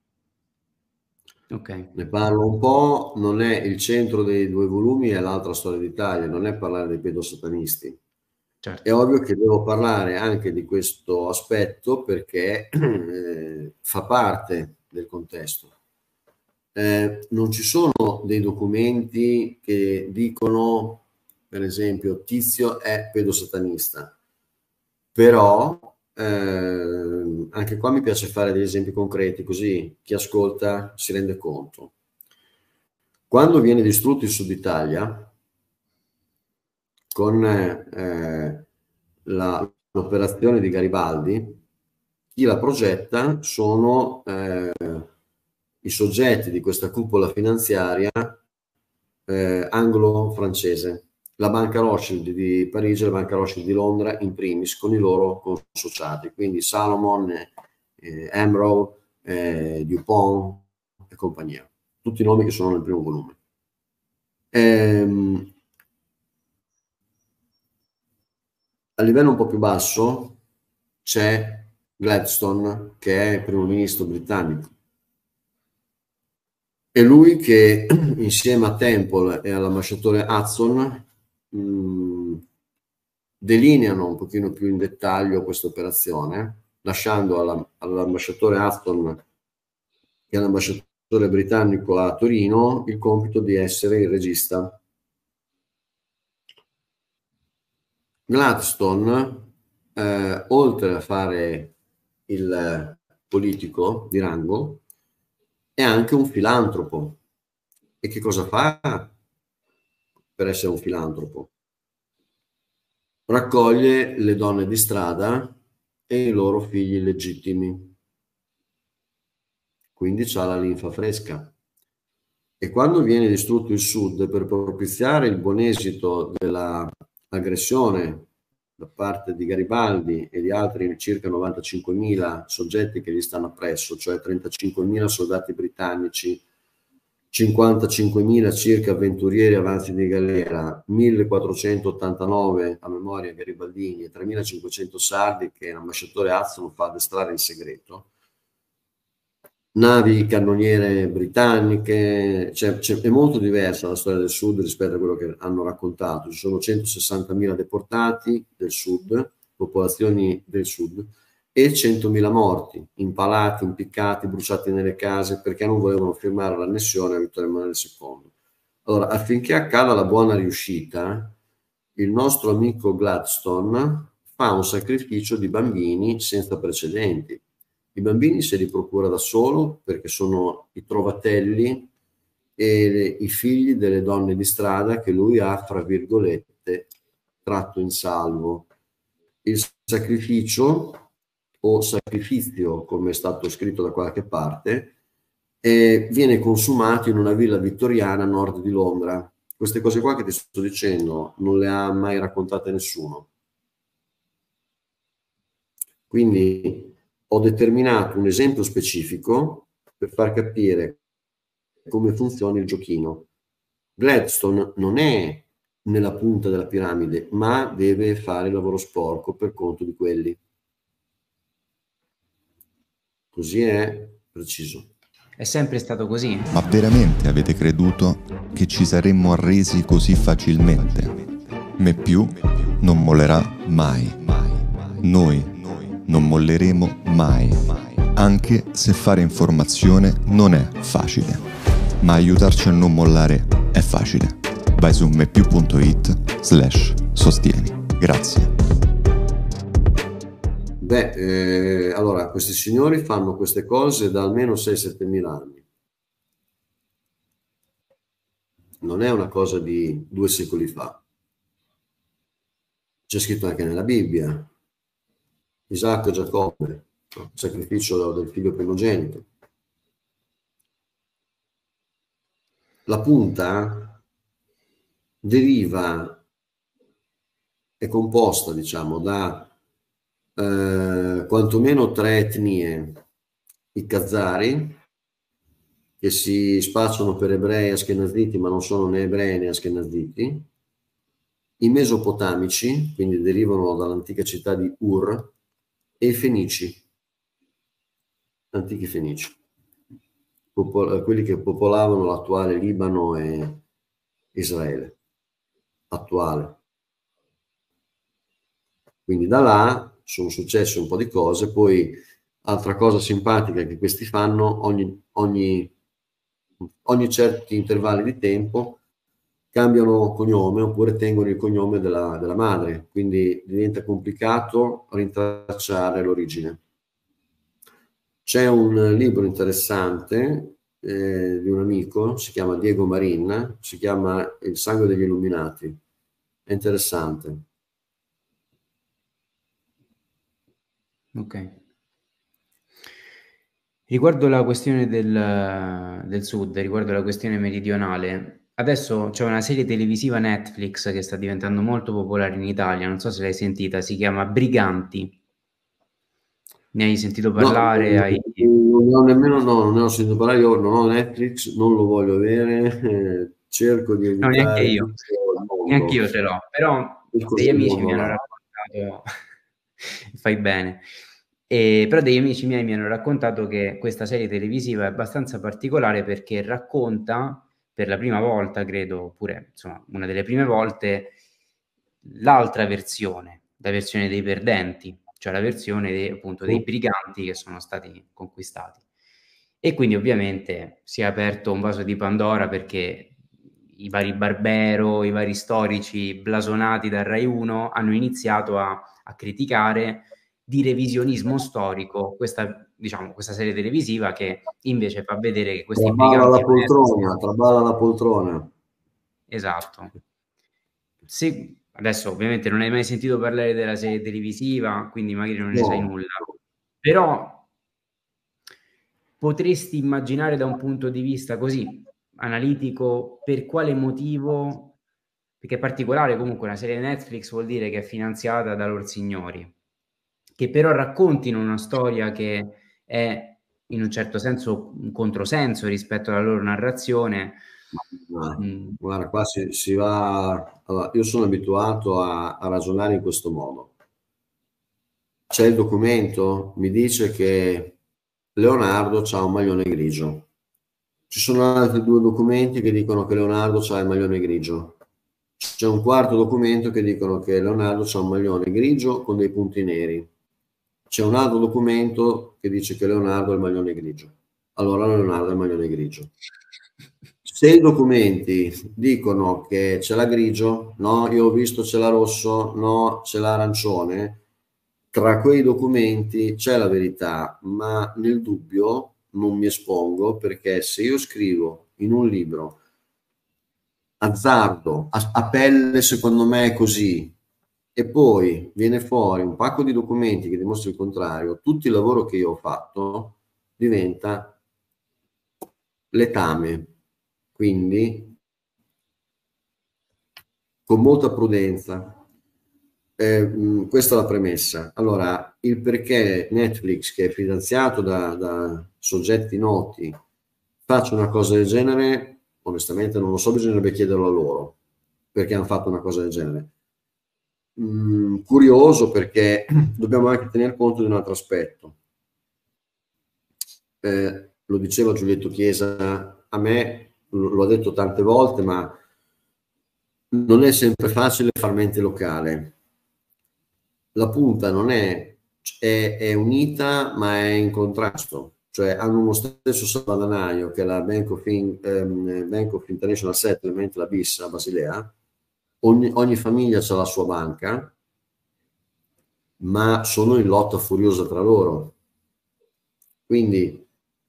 Speaker 1: Ok.
Speaker 2: Ne parlo un po', non è il centro dei 2 volumi, è l'altra storia d'Italia, non è parlare dei pedosatanisti.
Speaker 1: Certo.
Speaker 2: È ovvio che devo parlare anche di questo aspetto perché fa parte del contesto. Non ci sono dei documenti che dicono, per esempio, Tizio è pedosatanista, però anche qua mi piace fare degli esempi concreti così chi ascolta si rende conto. Quando viene distrutto il Sud Italia con l'operazione di Garibaldi, chi la progetta sono i soggetti di questa cupola finanziaria anglo-francese, la Banca Rothschild di Parigi e la Banca Rothschild di Londra in primis, con i loro consociati, quindi Salomon, Amro, Dupont e compagnia, tutti i nomi che sono nel primo volume. A livello un po' più basso c'è Gladstone, che è il primo ministro britannico. È lui che insieme a Temple e all'ambasciatore Hudson delineano un pochino più in dettaglio questa operazione, lasciando all'ambasciatore Hudson e all'ambasciatore britannico a Torino il compito di essere il regista. Gladstone, oltre a fare il politico di rango, è anche un filantropo. E che cosa fa per essere un filantropo? Raccoglie le donne di strada e i loro figli illegittimi. Quindi c'ha la linfa fresca. E quando viene distrutto il Sud, per propiziare il buon esito dell'aggressione da parte di Garibaldi e di altri circa 95.000 soggetti che gli stanno appresso, cioè 35.000 soldati britannici, 55.000 circa avventurieri avanti di galera, 1.489 a memoria garibaldini e 3.500 sardi che l'ambasciatore Hudson fa addestrare in segreto, navi cannoniere britanniche, è molto diversa la storia del Sud rispetto a quello che hanno raccontato. Ci sono 160.000 deportati del Sud, popolazioni del Sud, e 100.000 morti, impalati, impiccati, bruciati nelle case perché non volevano firmare l'annessione a Vittorio Emanuele II. Allora, affinché accada la buona riuscita, il nostro amico Gladstone fa un sacrificio di bambini senza precedenti. I bambini se li procura da solo perché sono i trovatelli e i figli delle donne di strada che lui ha, fra virgolette, tratto in salvo. Il sacrificio o sacrificio, come è stato scritto da qualche parte, viene consumato in una villa vittoriana a nord di Londra. Queste cose qua che ti sto dicendo non le ha mai raccontate nessuno. Quindi ho determinato un esempio specifico per far capire come funziona il giochino. Gladstone non è nella punta della piramide, ma deve fare il lavoro sporco per conto di quelli. Così è preciso.
Speaker 1: È sempre stato così?
Speaker 4: Ma veramente avete creduto che ci saremmo arresi così facilmente? Me più non mollerà mai. Noi non molleremo mai, anche se fare informazione non è facile. Ma aiutarci a non mollare è facile. Vai su mepiù.it/sostieni. Grazie.
Speaker 2: Allora, questi signori fanno queste cose da almeno 6-7 mila anni. Non è una cosa di 2 secoli fa. C'è scritto anche nella Bibbia. Isacco e Giacobbe, il sacrificio del figlio primogenito. La punta deriva, è composta, diciamo, da quantomeno 3 etnie: i Khazari, che si spacciano per ebrei e ashkenaziti, ma non sono né ebrei né ashkenaziti; i mesopotamici, quindi derivano dall'antica città di Ur; e i fenici, antichi fenici, quelli che popolavano l'attuale Libano e Israele attuale. Quindi da là sono successe un po' di cose. Poi altra cosa simpatica che questi fanno, ogni certi intervalli di tempo cambiano cognome oppure tengono il cognome della madre, quindi diventa complicato rintracciare l'origine. C'è un libro interessante di un amico, si chiama Diego Marin, si chiama Il sangue degli illuminati, è interessante.
Speaker 1: Ok. Riguardo la questione del sud, riguardo la questione meridionale, adesso c'è una serie televisiva Netflix che sta diventando molto popolare in Italia, non so se l'hai sentita, si chiama Briganti. Ne hai sentito parlare?
Speaker 2: Non ne ho sentito parlare, io non ho Netflix, non lo voglio avere, cerco di evitare.
Speaker 1: No, neanche io. Neanche io ce l'ho, però degli amici mi hanno raccontato, fai bene, però degli amici miei mi hanno raccontato che questa serie televisiva è abbastanza particolare perché racconta per la prima volta, credo, oppure insomma una delle prime volte, l'altra versione, la versione dei perdenti, cioè la versione appunto dei briganti che sono stati conquistati. E quindi ovviamente si è aperto un vaso di Pandora, perché i vari Barbero, i vari storici blasonati da Rai 1 hanno iniziato a criticare di revisionismo storico questa serie televisiva, che invece fa vedere che questi
Speaker 2: traballa
Speaker 1: briganti
Speaker 2: la poltrona.
Speaker 1: Esatto. Adesso ovviamente non hai mai sentito parlare della serie televisiva, quindi magari non ne sai nulla, però potresti immaginare da un punto di vista così analitico per quale motivo, perché è particolare comunque una serie Netflix, vuol dire che è finanziata da lor signori, che però raccontino una storia che è in un certo senso un controsenso rispetto alla loro narrazione.
Speaker 2: Guarda, qua si va. Allora, io sono abituato a ragionare in questo modo. C'è il documento, mi dice che Leonardo ha un maglione grigio. Ci sono altri 2 documenti che dicono che Leonardo ha il maglione grigio. C'è un quarto documento che dicono che Leonardo ha un maglione grigio con dei punti neri. C'è un altro documento che dice che Leonardo ha il maglione grigio. Allora Leonardo ha il maglione grigio. Se i documenti dicono che ce l'ha grigio, no, io ho visto ce l'ha rosso, no, ce l'ha arancione, tra quei documenti c'è la verità, ma nel dubbio non mi espongo, perché se io scrivo in un libro azzardo, a pelle, secondo me è così, e poi viene fuori un pacco di documenti che dimostra il contrario, tutto il lavoro che io ho fatto diventa letame. Quindi con molta prudenza. Questa è la premessa. Allora, il perché Netflix, che è finanziato da soggetti noti, faccio una cosa del genere, onestamente non lo so, bisognerebbe chiederlo a loro, perché hanno fatto una cosa del genere. Curioso, perché dobbiamo anche tener conto di un altro aspetto. Lo diceva Giulietto Chiesa, a me l'ho detto tante volte, ma non è sempre facile far mente locale. La punta non è unita, ma è in contrasto, cioè hanno uno stesso salvadanaio, che è la Bank of International Settlement, la BIS a Basilea. Ogni famiglia ha la sua banca, ma sono in lotta furiosa tra loro. Quindi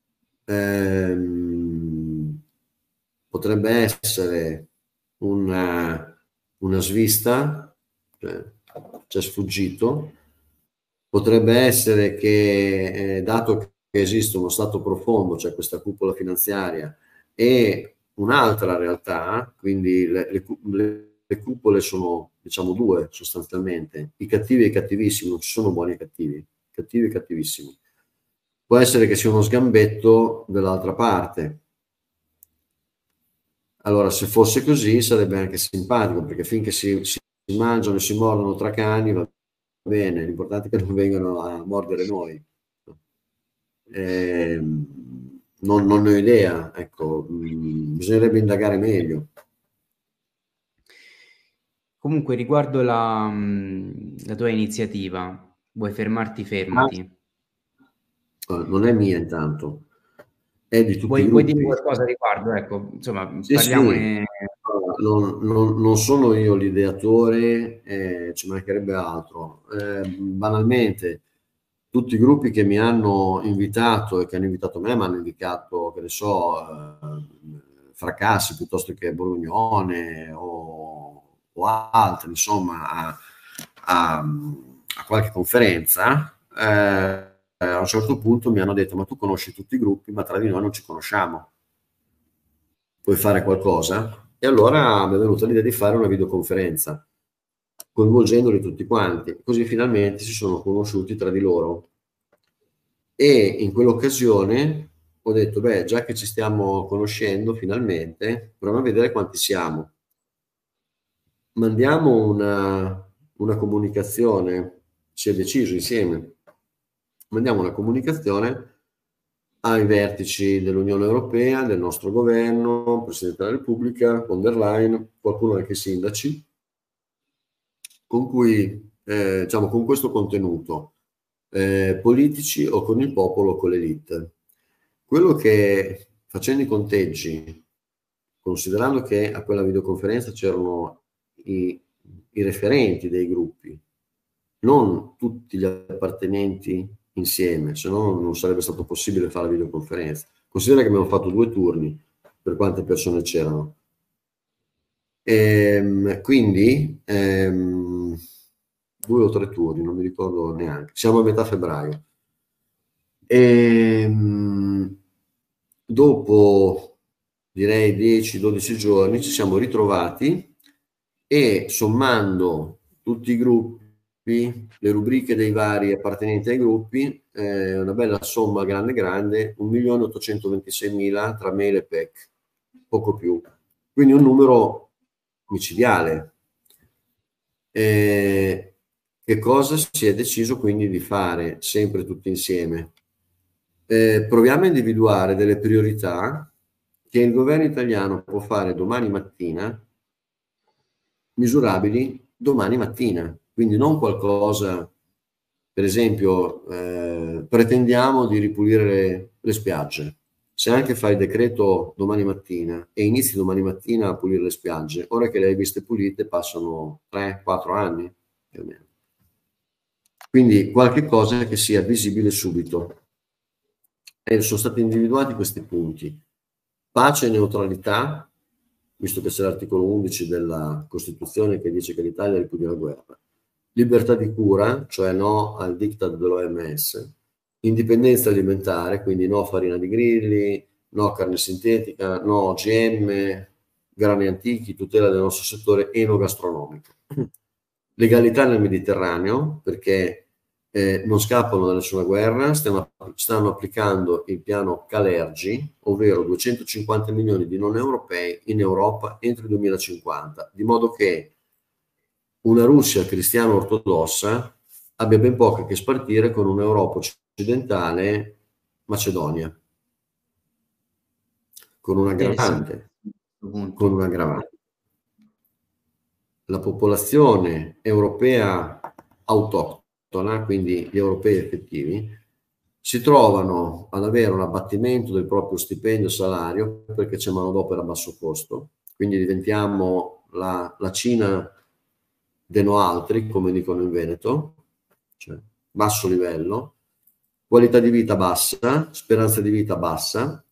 Speaker 2: potrebbe essere una svista, cioè, c'è sfuggito. Potrebbe essere che, dato che esiste uno stato profondo, cioè questa cupola finanziaria, e un'altra realtà, quindi le cupole sono, diciamo, due sostanzialmente, i cattivi e i cattivissimi, non ci sono buoni e cattivi, cattivi e cattivissimi. Può essere che sia uno sgambetto dell'altra parte. Allora, se fosse così sarebbe anche simpatico, perché finché si mangiano e si mordono tra cani va bene, l'importante è che non vengano a mordere noi. Non ne ho idea, ecco, bisognerebbe indagare meglio.
Speaker 1: Comunque, riguardo la tua iniziativa, vuoi fermarti, fermati.
Speaker 2: Non è mia intanto, è di tutti i
Speaker 1: Vuoi dire
Speaker 2: gruppi.
Speaker 1: qualcosa a riguardo? Ecco, insomma,
Speaker 2: Sì,
Speaker 1: parliamone.
Speaker 2: non sono io l'ideatore, ci mancherebbe altro. Banalmente, tutti i gruppi che mi hanno invitato e che hanno invitato me, mi hanno indicato, che ne so, Fracassi piuttosto che Borgognone o altri, insomma, a qualche conferenza. A un certo punto mi hanno detto: ma tu conosci tutti i gruppi, ma tra di noi non ci conosciamo, puoi fare qualcosa? E allora mi è venuta l'idea di fare una videoconferenza coinvolgendoli tutti quanti, così finalmente si sono conosciuti tra di loro. E in quell'occasione ho detto: beh, già che ci stiamo conoscendo finalmente, proviamo a vedere quanti siamo. Mandiamo una comunicazione, si è deciso insieme, mandiamo una comunicazione ai vertici dell'Unione Europea, del nostro governo, Presidente della Repubblica, von der Leyen, qualcuno anche sindaci, con cui, diciamo, con questo contenuto, politici o con il popolo o con l'elite. Quello che, facendo i conteggi, considerando che a quella videoconferenza c'erano i referenti dei gruppi, non tutti gli appartenenti insieme, se no non sarebbe stato possibile fare la videoconferenza. Considera che abbiamo fatto 2 turni per quante persone c'erano. Quindi 2 o 3 turni, non mi ricordo neanche. Siamo a metà febbraio. Dopo, direi 10-12 giorni, ci siamo ritrovati e, sommando tutti i gruppi, le rubriche dei vari appartenenti ai gruppi, una bella somma grande, 1.826.000 tra mail e PEC, poco più. Quindi un numero micidiale. Che cosa si è deciso quindi di fare sempre tutti insieme? Proviamo a individuare delle priorità che il governo italiano può fare domani mattina, misurabili domani mattina, quindi non qualcosa, per esempio, pretendiamo di ripulire le spiagge. Se anche fai il decreto domani mattina e inizi domani mattina a pulire le spiagge, ora che le hai viste pulite passano 3-4 anni più o meno. Quindi qualche cosa che sia visibile subito. E sono stati individuati questi punti: pace e neutralità, visto che c'è l'articolo 11 della Costituzione che dice che l'Italia ripudia la guerra; libertà di cura, cioè no al diktat dell'OMS; indipendenza alimentare, quindi no farina di grilli, no carne sintetica, no OGM, grani antichi, tutela del nostro settore enogastronomico; legalità nel Mediterraneo, perché non scappano da nessuna guerra, stanno applicando il piano Kalergi, ovvero 250 milioni di non europei in Europa entro il 2050, di modo che una Russia cristiana ortodossa abbia ben poco a che spartire con un'Europa occidentale Macedonia, con un aggravante. Con un aggravante. La popolazione europea autoctona, quindi gli europei effettivi, si trovano ad avere un abbattimento del proprio stipendio salario perché c'è manodopera a basso costo, quindi diventiamo la Cina de no altri, come dicono in Veneto, cioè basso livello, qualità di vita bassa, speranza di vita bassa.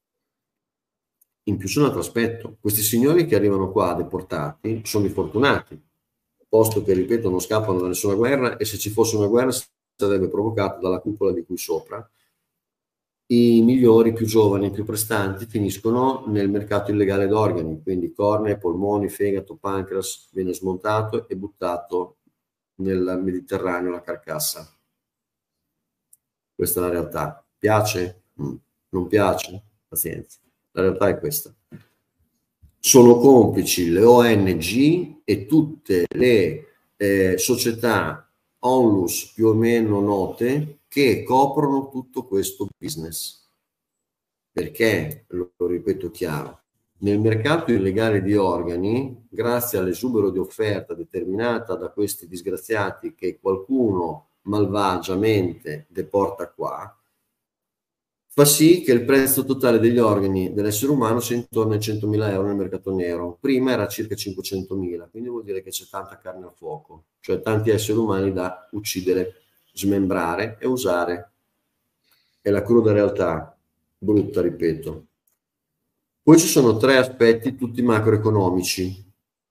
Speaker 2: In più c'è un altro aspetto: questi signori che arrivano qua deportati sono i fortunati, posto che, ripeto, non scappano da nessuna guerra, e se ci fosse una guerra sarebbe provocata dalla cupola di qui sopra. I migliori, più giovani, più prestanti finiscono nel mercato illegale d'organi, quindi cornea, polmoni, fegato, pancreas, viene smontato e buttato nel Mediterraneo la carcassa. Questa è la realtà. Piace? Non piace? Pazienza. La realtà è questa. Sono complici le ONG e tutte le società onlus più o meno note che coprono tutto questo business. Perché, lo ripeto chiaro, nel mercato illegale di organi, grazie all'esubero di offerta determinata da questi disgraziati che qualcuno malvagiamente deporta qua, fa sì che il prezzo totale degli organi dell'essere umano sia intorno ai 100.000 euro nel mercato nero. Prima era circa 500.000, quindi vuol dire che c'è tanta carne al fuoco, cioè tanti esseri umani da uccidere, smembrare e usare. È la cruda realtà, brutta, ripeto. Poi ci sono tre aspetti tutti macroeconomici.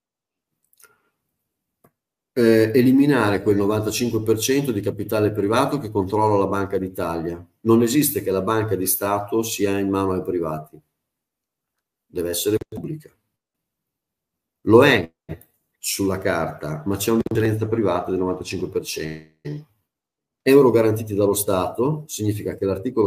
Speaker 2: Eliminare quel 95% di capitale privato che controlla la Banca d'Italia. Non esiste che la banca di Stato sia in mano ai privati, deve essere pubblica. Lo è sulla carta, ma c'è un'ingerenza privata del 95%. Euro garantiti dallo Stato significa che l'articolo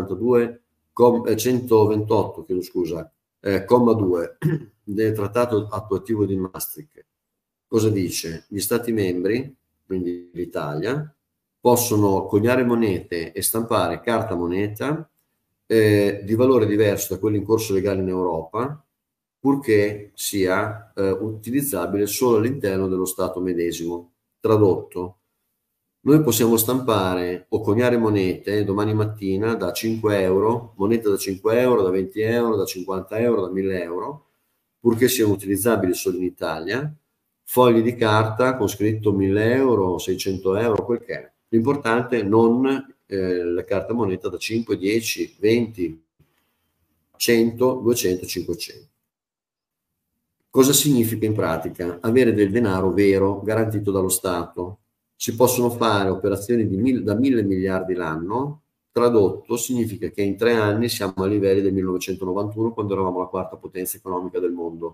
Speaker 2: 128, chiedo scusa, comma 2 del Trattato attuativo di Maastricht, cosa dice? Gli Stati membri, quindi l'Italia, possono coniare monete e stampare carta moneta di valore diverso da quello in corso legale in Europa, purché sia utilizzabile solo all'interno dello Stato medesimo. Tradotto, noi possiamo stampare o coniare monete domani mattina da 5 euro, monete da 5 euro, da 20 euro, da 50 euro, da 1000 euro, purché siano utilizzabili solo in Italia, fogli di carta con scritto 1000 euro, 600 euro, quel che è. L'importante è non la carta moneta da 5, 10, 20, 100, 200, 500. Cosa significa in pratica? Avere del denaro vero garantito dallo Stato. Si possono fare operazioni da 1.000 miliardi l'anno. Tradotto significa che in 3 anni siamo a livelli del 1991, quando eravamo la quarta potenza economica del mondo.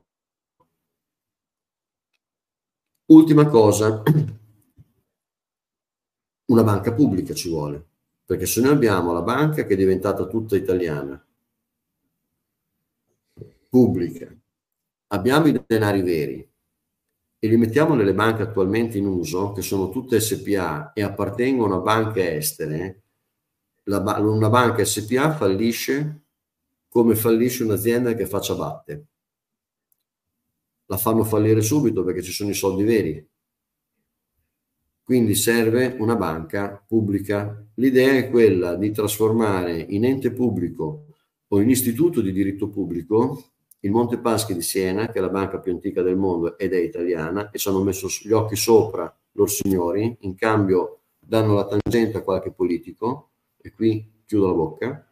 Speaker 2: Ultima cosa, una banca pubblica ci vuole, perché se noi abbiamo la banca che è diventata tutta italiana, pubblica, abbiamo i denari veri e li mettiamo nelle banche attualmente in uso, che sono tutte SPA e appartengono a banche estere, una banca SPA fallisce come fallisce un'azienda che fa ciabatte. La fanno fallire subito perché ci sono i soldi veri. Quindi serve una banca pubblica. L'idea è quella di trasformare in ente pubblico o in istituto di diritto pubblico il Monte Paschi di Siena, che è la banca più antica del mondo ed è italiana, e ci hanno messo gli occhi sopra loro signori, in cambio danno la tangente a qualche politico, e qui chiudo la bocca,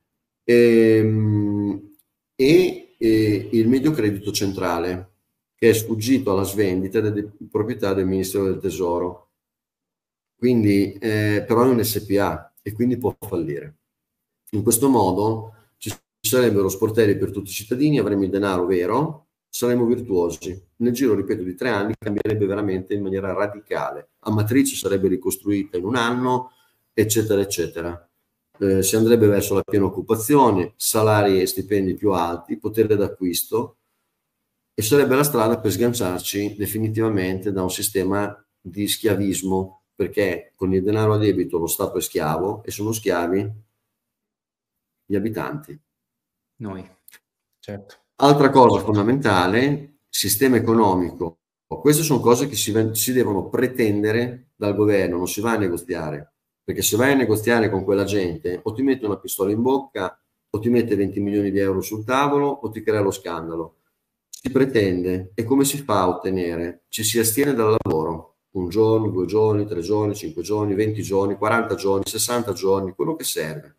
Speaker 2: e il Mediocredito Centrale, che è sfuggito alla svendita delle proprietà del Ministero del Tesoro. Quindi, però è un SPA e quindi può fallire. In questo modo ci sarebbero sportelli per tutti i cittadini, avremmo il denaro vero, saremmo virtuosi. Nel giro, ripeto, di 3 anni cambierebbe veramente in maniera radicale. Amatrice sarebbe ricostruita in un anno, eccetera, eccetera. Si andrebbe verso la piena occupazione, salari e stipendi più alti, potere d'acquisto, e sarebbe la strada per sganciarci definitivamente da un sistema di schiavismo, perché con il denaro a debito lo Stato è schiavo e sono schiavi gli abitanti.
Speaker 1: Noi, certo.
Speaker 2: Altra cosa fondamentale, sistema economico. Queste sono cose che si devono pretendere dal governo, non si va a negoziare, perché se vai a negoziare con quella gente o ti mette una pistola in bocca o ti mette 20 milioni di euro sul tavolo o ti crea lo scandalo. Si pretende, e come si fa a ottenere? Ci si astiene dal lavoro, 1 giorno, 2 giorni, 3 giorni, 5 giorni, 20 giorni, 40 giorni, 60 giorni, quello che serve.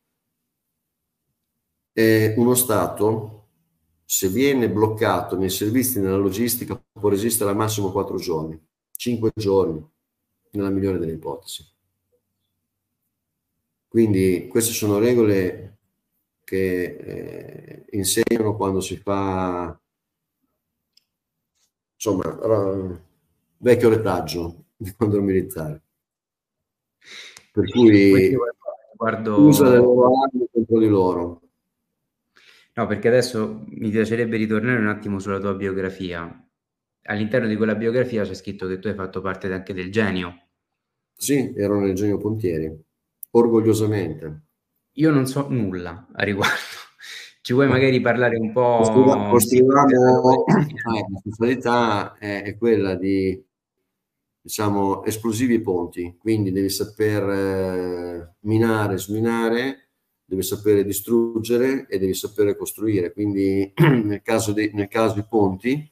Speaker 2: Uno Stato, se viene bloccato nei servizi, nella logistica, può resistere al massimo 4 giorni, 5 giorni, nella migliore delle ipotesi. Quindi queste sono regole che insegnano quando si fa, insomma, vecchio retaggio di quando ero militare. Per cui usa le loro armi contro di loro.
Speaker 1: No, perché adesso mi piacerebbe ritornare un attimo sulla tua biografia. All'interno di quella biografia c'è scritto che tu hai fatto parte anche del Genio.
Speaker 2: Sì, ero nel Genio Pontieri, orgogliosamente.
Speaker 1: Io non so nulla a riguardo. Ci vuoi magari parlare un po'?
Speaker 2: Costruivamo, la specialità è quella di, diciamo, esplosivi ponti, quindi devi saper minare, sminare, devi sapere distruggere e devi sapere costruire. Quindi nel caso di ponti,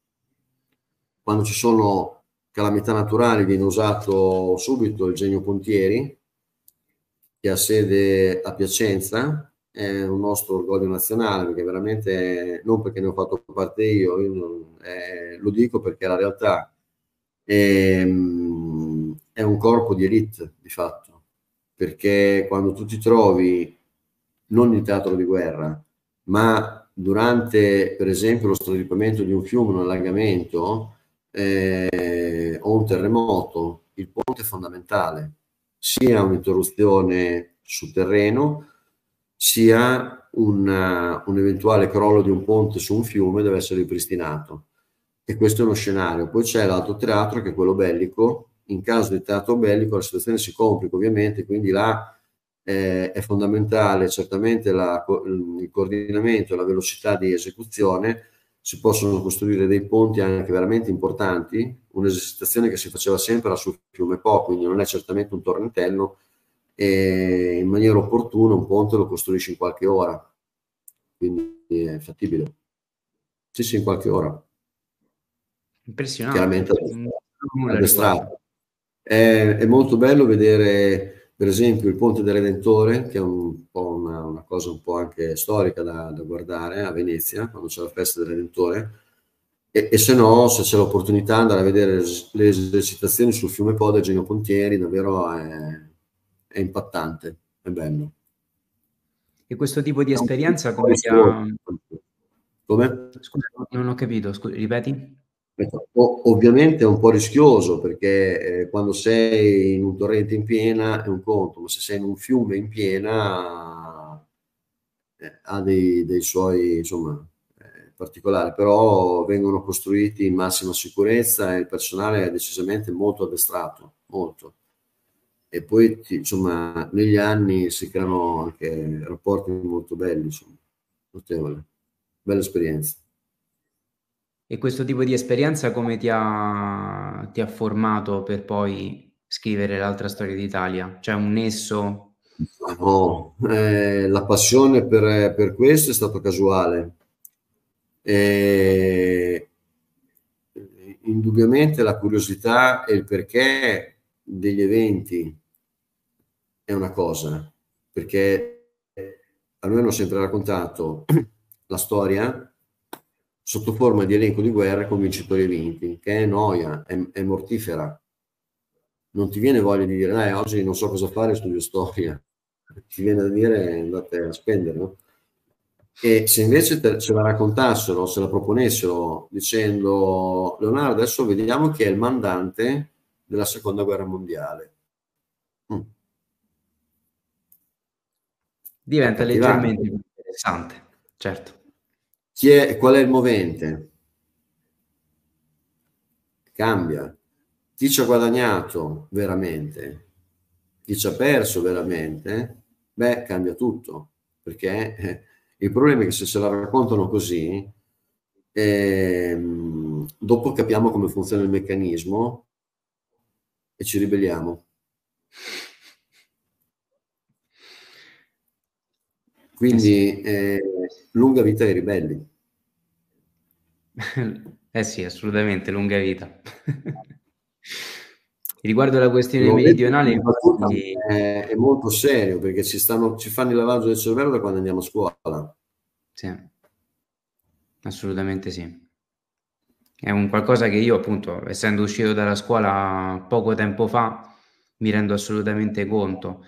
Speaker 2: quando ci sono calamità naturali, viene usato subito il Genio Pontieri, che ha sede a Piacenza. È un nostro orgoglio nazionale, perché veramente, non perché ne ho fatto parte io lo dico perché la realtà è un corpo di elite di fatto, perché quando tu ti trovi non in teatro di guerra, ma durante, per esempio, lo straripamento di un fiume, un allagamento o un terremoto, il ponte è fondamentale, sia un'interruzione sul terreno, sia un eventuale crollo di un ponte su un fiume deve essere ripristinato. E questo è uno scenario. Poi c'è l'altro teatro, che è quello bellico. In caso di teatro bellico la situazione si complica ovviamente, quindi là è fondamentale certamente il coordinamento e la velocità di esecuzione. Si possono costruire dei ponti anche veramente importanti. Un'esercitazione che si faceva sempre era sul fiume Po, quindi non è certamente un torrentello, e in maniera opportuna un ponte lo costruisci in qualche ora, quindi è fattibile. Sì, in qualche ora.
Speaker 1: Impressionante.
Speaker 2: Chiaramente addestrato. È molto bello vedere, per esempio, il Ponte del Redentore, che è un po' una cosa un po' anche storica da guardare a Venezia, quando c'è la festa del Redentore, e se no, se c'è l'opportunità, andare a vedere le esercitazioni sul fiume Po del Genio Pontieri, davvero è impattante, è bello.
Speaker 1: E questo tipo di esperienza come ti ha...
Speaker 2: Come?
Speaker 1: Scusa, non ho capito, ripeti?
Speaker 2: Ovviamente è un po' rischioso, perché quando sei in un torrente in piena è un conto, ma se sei in un fiume in piena ha dei suoi, insomma, particolari, però vengono costruiti in massima sicurezza e il personale è decisamente molto addestrato, molto. E poi, insomma, negli anni si creano anche rapporti molto belli, insomma, notevole, bella esperienza.
Speaker 1: E questo tipo di esperienza come ti ha formato per poi scrivere l'altra storia d'Italia? C'è un nesso?
Speaker 2: No, la passione per questo è stato casuale. Indubbiamente la curiosità e il perché degli eventi è una cosa, perché a noi hanno sempre raccontato la storia sotto forma di elenco di guerra con vincitori e vinti, che è noia, è mortifera. Non ti viene voglia di dire, oggi non so cosa fare, studio storia. Ti viene da dire andate a spendere, no? E se invece ce la raccontassero, se la proponessero dicendo: Leonardo, adesso vediamo chi è il mandante della seconda guerra mondiale.
Speaker 1: Diventa
Speaker 2: Accattivante.
Speaker 1: leggermente più interessante, certo.
Speaker 2: Qual è il movente? Cambia. Chi ci ha guadagnato veramente? Chi ci ha perso veramente? Beh, cambia tutto, perché il problema è che se la raccontano così, dopo capiamo come funziona il meccanismo e ci ribelliamo. Quindi lunga vita ai ribelli.
Speaker 1: Eh sì, assolutamente, lunga vita. Riguardo alla questione
Speaker 2: L'ho detto
Speaker 1: meridionale,
Speaker 2: come battuta,
Speaker 1: infatti,
Speaker 2: è molto serio, perché ci fanno il lavaggio del cervello da quando andiamo a scuola.
Speaker 1: sì, assolutamente sì. È un qualcosa che io, appunto, essendo uscito dalla scuola poco tempo fa, mi rendo assolutamente conto.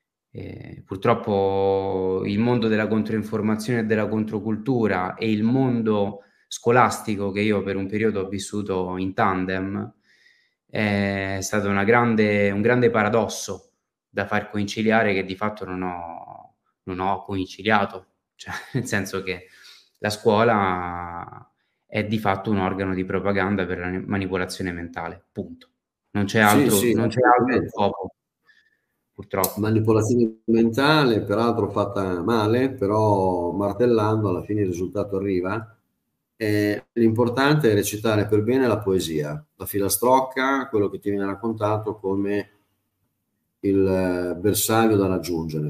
Speaker 1: Purtroppo il mondo della controinformazione e della controcultura e il mondo scolastico, che io per un periodo ho vissuto in tandem, è stato un grande paradosso da far conciliare, che di fatto non ho conciliato, cioè, nel senso che la scuola è di fatto un organo di propaganda per la manipolazione mentale, punto. Non c'è
Speaker 2: Sì,
Speaker 1: altro,
Speaker 2: sì,
Speaker 1: non c'è altro
Speaker 2: assolutamente.
Speaker 1: scopo, purtroppo.
Speaker 2: Manipolazione mentale, peraltro fatta male, però martellando alla fine il risultato arriva. L'importante è recitare per bene la poesia, la filastrocca, quello che ti viene raccontato come il bersaglio da raggiungere.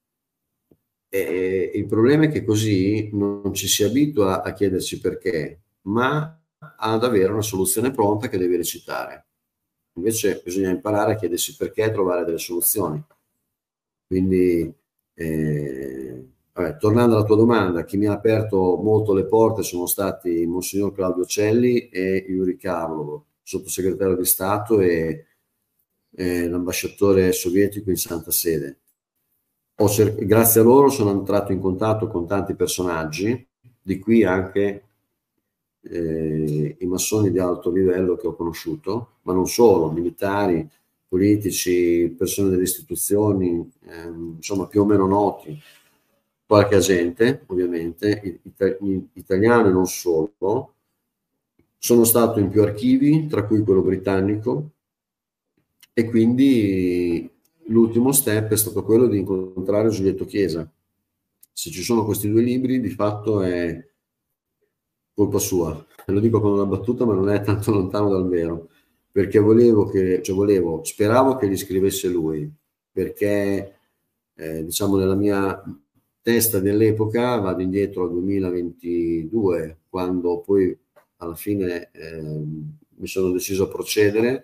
Speaker 2: E il problema è che così non ci si abitua a chiedersi perché, ma ad avere una soluzione pronta che devi recitare. Invece bisogna imparare a chiedersi perché e trovare delle soluzioni. Quindi, tornando alla tua domanda, chi mi ha aperto molto le porte sono stati Monsignor Claudio Celli e Yuri Karlov, sottosegretario di Stato e l'ambasciatore sovietico in Santa Sede. Grazie a loro sono entrato in contatto con tanti personaggi, di qui anche i massoni di alto livello che ho conosciuto, ma non solo, militari, politici, persone delle istituzioni, insomma più o meno noti, qualche agente ovviamente, italiano e non solo. Sono stato in più archivi, tra cui quello britannico, e quindi l'ultimo step è stato quello di incontrare Giulietto Chiesa. Se ci sono questi due libri, di fatto è colpa sua. Lo dico con una battuta, ma non è tanto lontano dal vero, perché speravo che li scrivesse lui, perché diciamo nella mia testa dell'epoca vado indietro al 2022, quando poi alla fine mi sono deciso a procedere.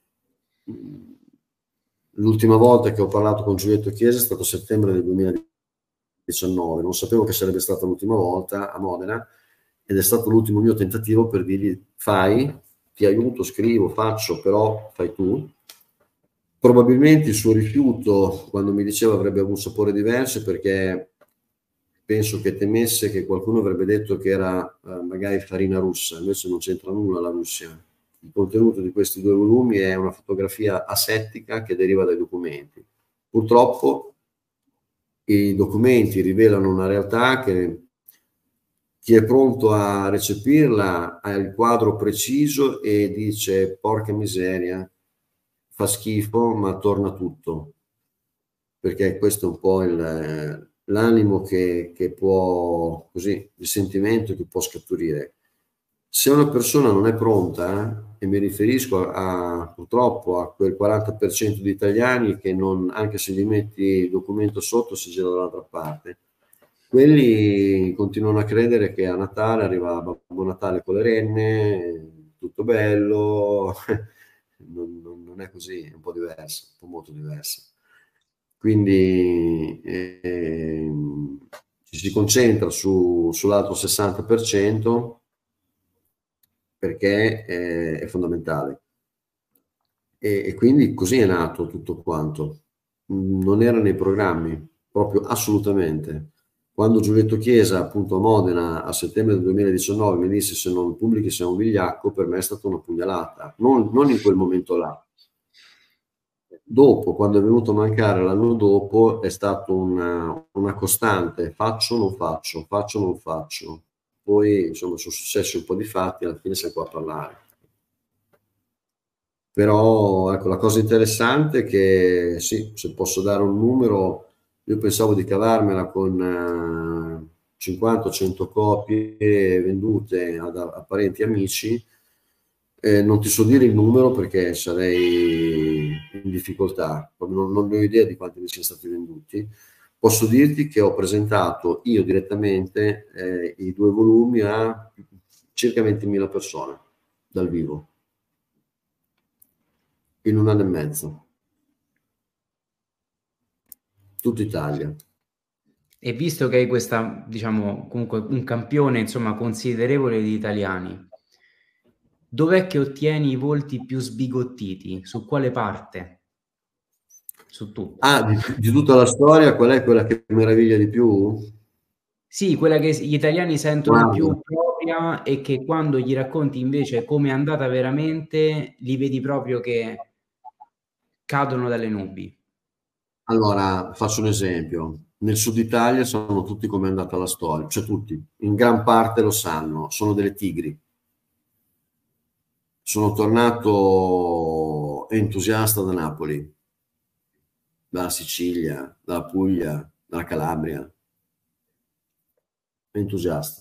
Speaker 2: L'ultima volta che ho parlato con Giulietto Chiesa è stato a settembre del 2019, non sapevo che sarebbe stata l'ultima volta a Modena, ed è stato l'ultimo mio tentativo per dirgli: fai, ti aiuto, scrivo, faccio, però fai tu. Probabilmente il suo rifiuto, quando mi diceva, avrebbe avuto un sapore diverso, perché penso che temesse che qualcuno avrebbe detto che era magari farina russa, invece non c'entra nulla la Russia. Il contenuto di questi due volumi è una fotografia asettica che deriva dai documenti. Purtroppo i documenti rivelano una realtà che chi è pronto a recepirla ha il quadro preciso e dice: porca miseria, fa schifo, ma torna tutto. Perché questo è un po' l'animo che può, così, il sentimento che può scaturire. Se una persona non è pronta, e mi riferisco purtroppo a quel 40% di italiani che non, anche se gli metti il documento sotto, si gira dall'altra parte, quelli continuano a credere che a Natale arriva Babbo Natale con le renne, tutto bello. Non è così, è un po' diverso, un po' molto diverso. Quindi ci si concentra sull'altro 60%, perché è fondamentale. E quindi così è nato tutto quanto. Non era nei programmi, proprio assolutamente. Quando Giulietto Chiesa, appunto a Modena, a settembre del 2019, mi disse se non pubblichi sei un vigliacco, per me è stata una pugnalata, non in quel momento là. Dopo, quando è venuto a mancare l'anno dopo, è stato una costante, faccio o non faccio, faccio o non faccio. Poi, insomma, sono successi un po' di fatti, alla fine siamo qua a parlare. Però, ecco, la cosa interessante è che, sì, se posso dare un numero, io pensavo di cavarmela con 50-100 copie vendute a parenti e amici. Non ti so dire il numero perché sarei in difficoltà, non ho idea di quanti ne siano stati venduti. Posso dirti che ho presentato io direttamente i 2 volumi a circa 20.000 persone dal vivo in un anno e mezzo, tutta Italia.
Speaker 1: E visto che hai questa, diciamo, comunque un campione, insomma, considerevole di italiani, dov'è che ottieni i volti più sbigottiti? Su quale parte? Su tutto.
Speaker 2: Ah, di tutta la storia, qual è quella che meraviglia di più?
Speaker 1: Sì, quella che gli italiani sentono
Speaker 2: Guarda,
Speaker 1: più propria e che quando gli racconti invece come è andata veramente, li vedi proprio che cadono dalle nubi.
Speaker 2: allora, faccio un esempio. Nel sud Italia sanno tutti com'è andata la storia, cioè tutti, in gran parte lo sanno, sono delle tigri. Sono tornato entusiasta da Napoli, dalla Sicilia, dalla Puglia, dalla Calabria, entusiasta.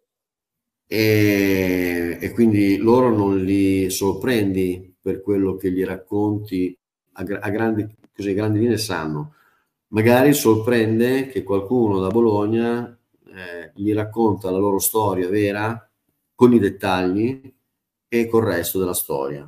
Speaker 2: E quindi loro non li sorprendi per quello che gli racconti a grandi, così, a grandi linee sanno. Magari sorprende che qualcuno da Bologna gli racconta la loro storia vera con i dettagli e col resto della storia.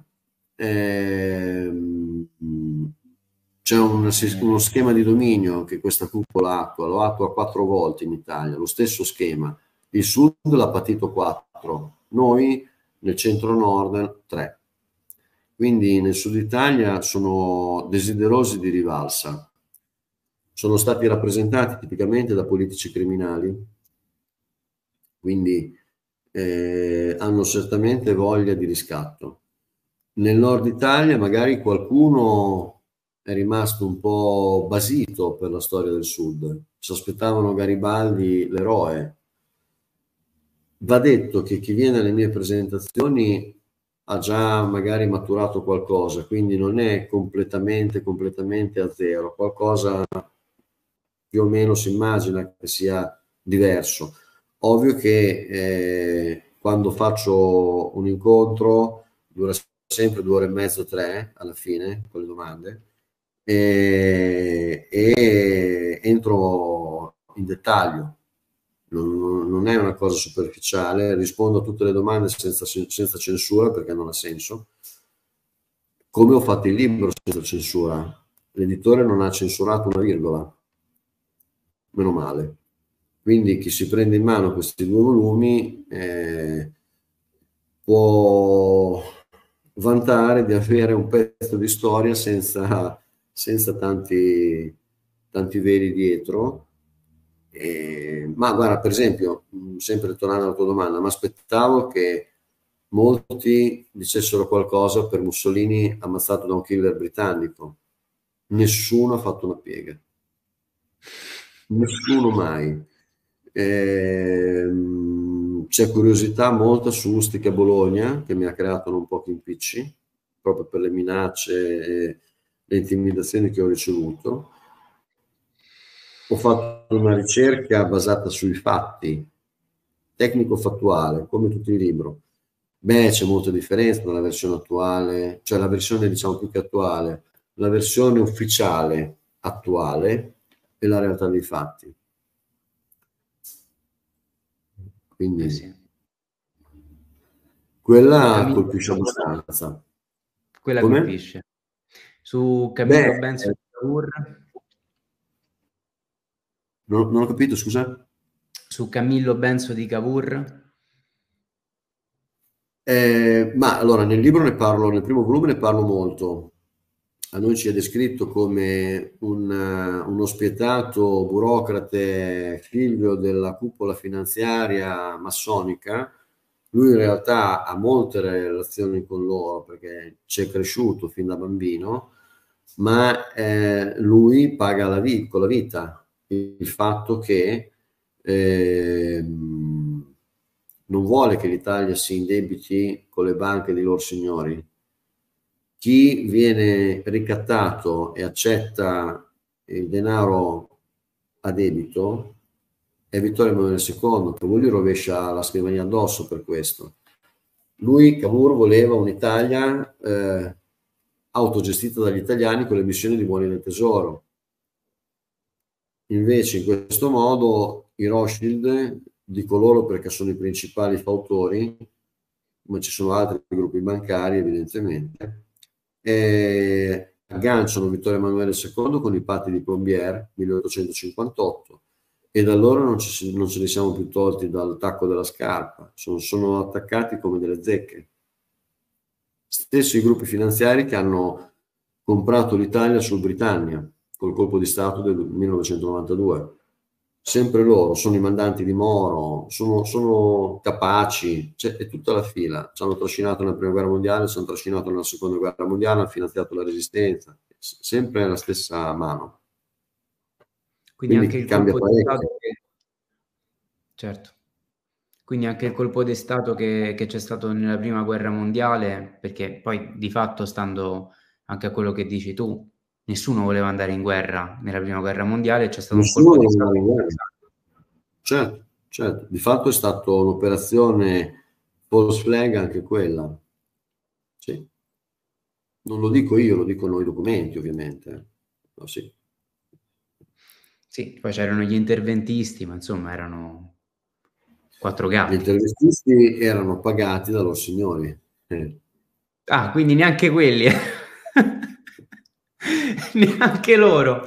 Speaker 2: C'è uno schema di dominio che questa cupola attua, lo attua 4 volte in Italia, lo stesso schema. Il sud l'ha patito 4, noi nel centro-nord 3. Quindi nel sud Italia sono desiderosi di rivalsa. Sono stati rappresentati tipicamente da politici criminali, quindi hanno certamente voglia di riscatto. Nel nord Italia magari qualcuno è rimasto un po' basito per la storia del sud, si aspettavano Garibaldi l'eroe. Va detto che chi viene alle mie presentazioni ha già magari maturato qualcosa, quindi non è completamente a zero, qualcosa più o meno si immagina che sia diverso. Ovvio che quando faccio un incontro dura sempre 2 ore e mezzo, 3 alla fine con le domande e entro in dettaglio. Non è una cosa superficiale, rispondo a tutte le domande senza censura perché non ha senso. Come ho fatto il libro senza censura, l'editore non ha censurato una virgola, meno male. Quindi chi si prende in mano questi 2 volumi può vantare di avere un pezzo di storia senza tanti veli dietro. Ma guarda, per esempio, sempre tornando alla tua domanda, mi aspettavo che molti dicessero qualcosa per Mussolini ammazzato da un killer britannico. Nessuno ha fatto una piega. Nessuno mai. C'è curiosità molta su Ustica Bologna, che mi ha creato non pochi impicci, proprio per le minacce e le intimidazioni che ho ricevuto. Ho fatto una ricerca basata sui fatti, tecnico-fattuale, come tutto il libro. Beh, c'è molta differenza tra la versione attuale, cioè la versione diciamo più che attuale, la versione ufficiale attuale e la realtà dei fatti. Quindi
Speaker 1: Sì.
Speaker 2: quella colpisce abbastanza.
Speaker 1: Quella
Speaker 2: Come?
Speaker 1: colpisce. Su Camillo Benso di Cavour.
Speaker 2: Non ho capito, scusa.
Speaker 1: Su Camillo Benso di Cavour.
Speaker 2: Ma allora nel libro ne parlo, nel primo volume ne parlo molto. a noi ci è descritto come uno spietato burocrate figlio della cupola finanziaria massonica. Lui in realtà ha molte relazioni con loro perché ci è cresciuto fin da bambino, ma lui paga con la vita il fatto che non vuole che l'Italia si indebiti con le banche dei loro signori. Chi viene ricattato e accetta il denaro a debito è Vittorio Emanuele II, che lui gli rovescia la scrivania addosso per questo. Lui, Cavour, voleva un'Italia autogestita dagli italiani con l'emissione di buoni del tesoro. Invece, in questo modo, i Rothschild, dico loro perché sono i principali fautori, ma ci sono altri gruppi bancari, evidentemente, agganciano Vittorio Emanuele II con i patti di Plombières 1858 e da allora non ce ne siamo più tolti dal tacco della scarpa, sono attaccati come delle zecche. Stesso i gruppi finanziari che hanno comprato l'Italia sul Britannia col colpo di Stato del 1992. Sempre loro, sono i mandanti di Moro, sono capaci, è tutta la fila. Ci hanno trascinato nella prima guerra mondiale, ci hanno trascinato nella seconda guerra mondiale, hanno finanziato la resistenza, sempre la stessa mano.
Speaker 1: Quindi anche il
Speaker 2: cambia
Speaker 1: colpo di
Speaker 2: parecchio.
Speaker 1: Stato certo. Quindi anche il colpo di Stato che c'è stato nella prima guerra mondiale, perché poi di fatto, stando anche a quello che dici tu, nessuno voleva andare in guerra nella prima guerra mondiale, c'è stato
Speaker 2: Nessuno
Speaker 1: un colpo di
Speaker 2: voleva andare in
Speaker 1: Stato.
Speaker 2: guerra. Certo, di fatto è stata un'operazione false flag anche quella. Sì. Non lo dico io, lo dicono i documenti, ovviamente. No, sì.
Speaker 1: Sì, poi c'erano gli interventisti, ma insomma erano 4 gatti.
Speaker 2: Gli intervististi erano pagati da loro signori.
Speaker 1: Ah, quindi neanche quelli. Neanche loro.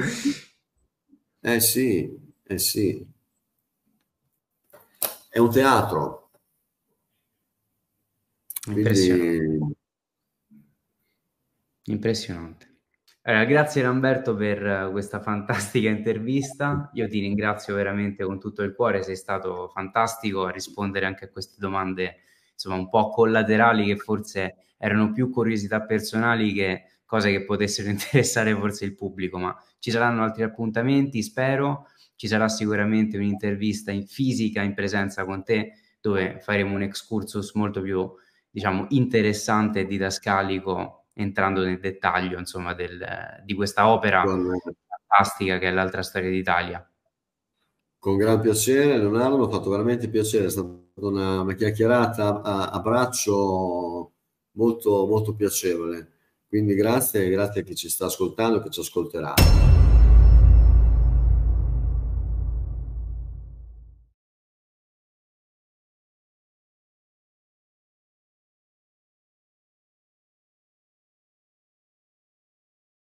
Speaker 2: Sì. È un teatro.
Speaker 1: Impressionante. Impressionante. Allora, grazie Lamberto per questa fantastica intervista. Io ti ringrazio veramente con tutto il cuore, sei stato fantastico a rispondere anche a queste domande, insomma, un po' collaterali, che forse erano più curiosità personali che cose che potessero interessare forse il pubblico, ma ci saranno altri appuntamenti, spero. Ci sarà sicuramente un'intervista in fisica, in presenza con te, dove faremo un excursus molto più, diciamo, interessante e didascalico, entrando nel dettaglio, insomma, di questa opera fantastica che è l'altra storia d'Italia.
Speaker 2: Con gran piacere, Leonardo, mi ha fatto veramente piacere, è stata una chiacchierata a braccio molto, molto piacevole. Quindi grazie a chi ci sta ascoltando e che ci ascolterà.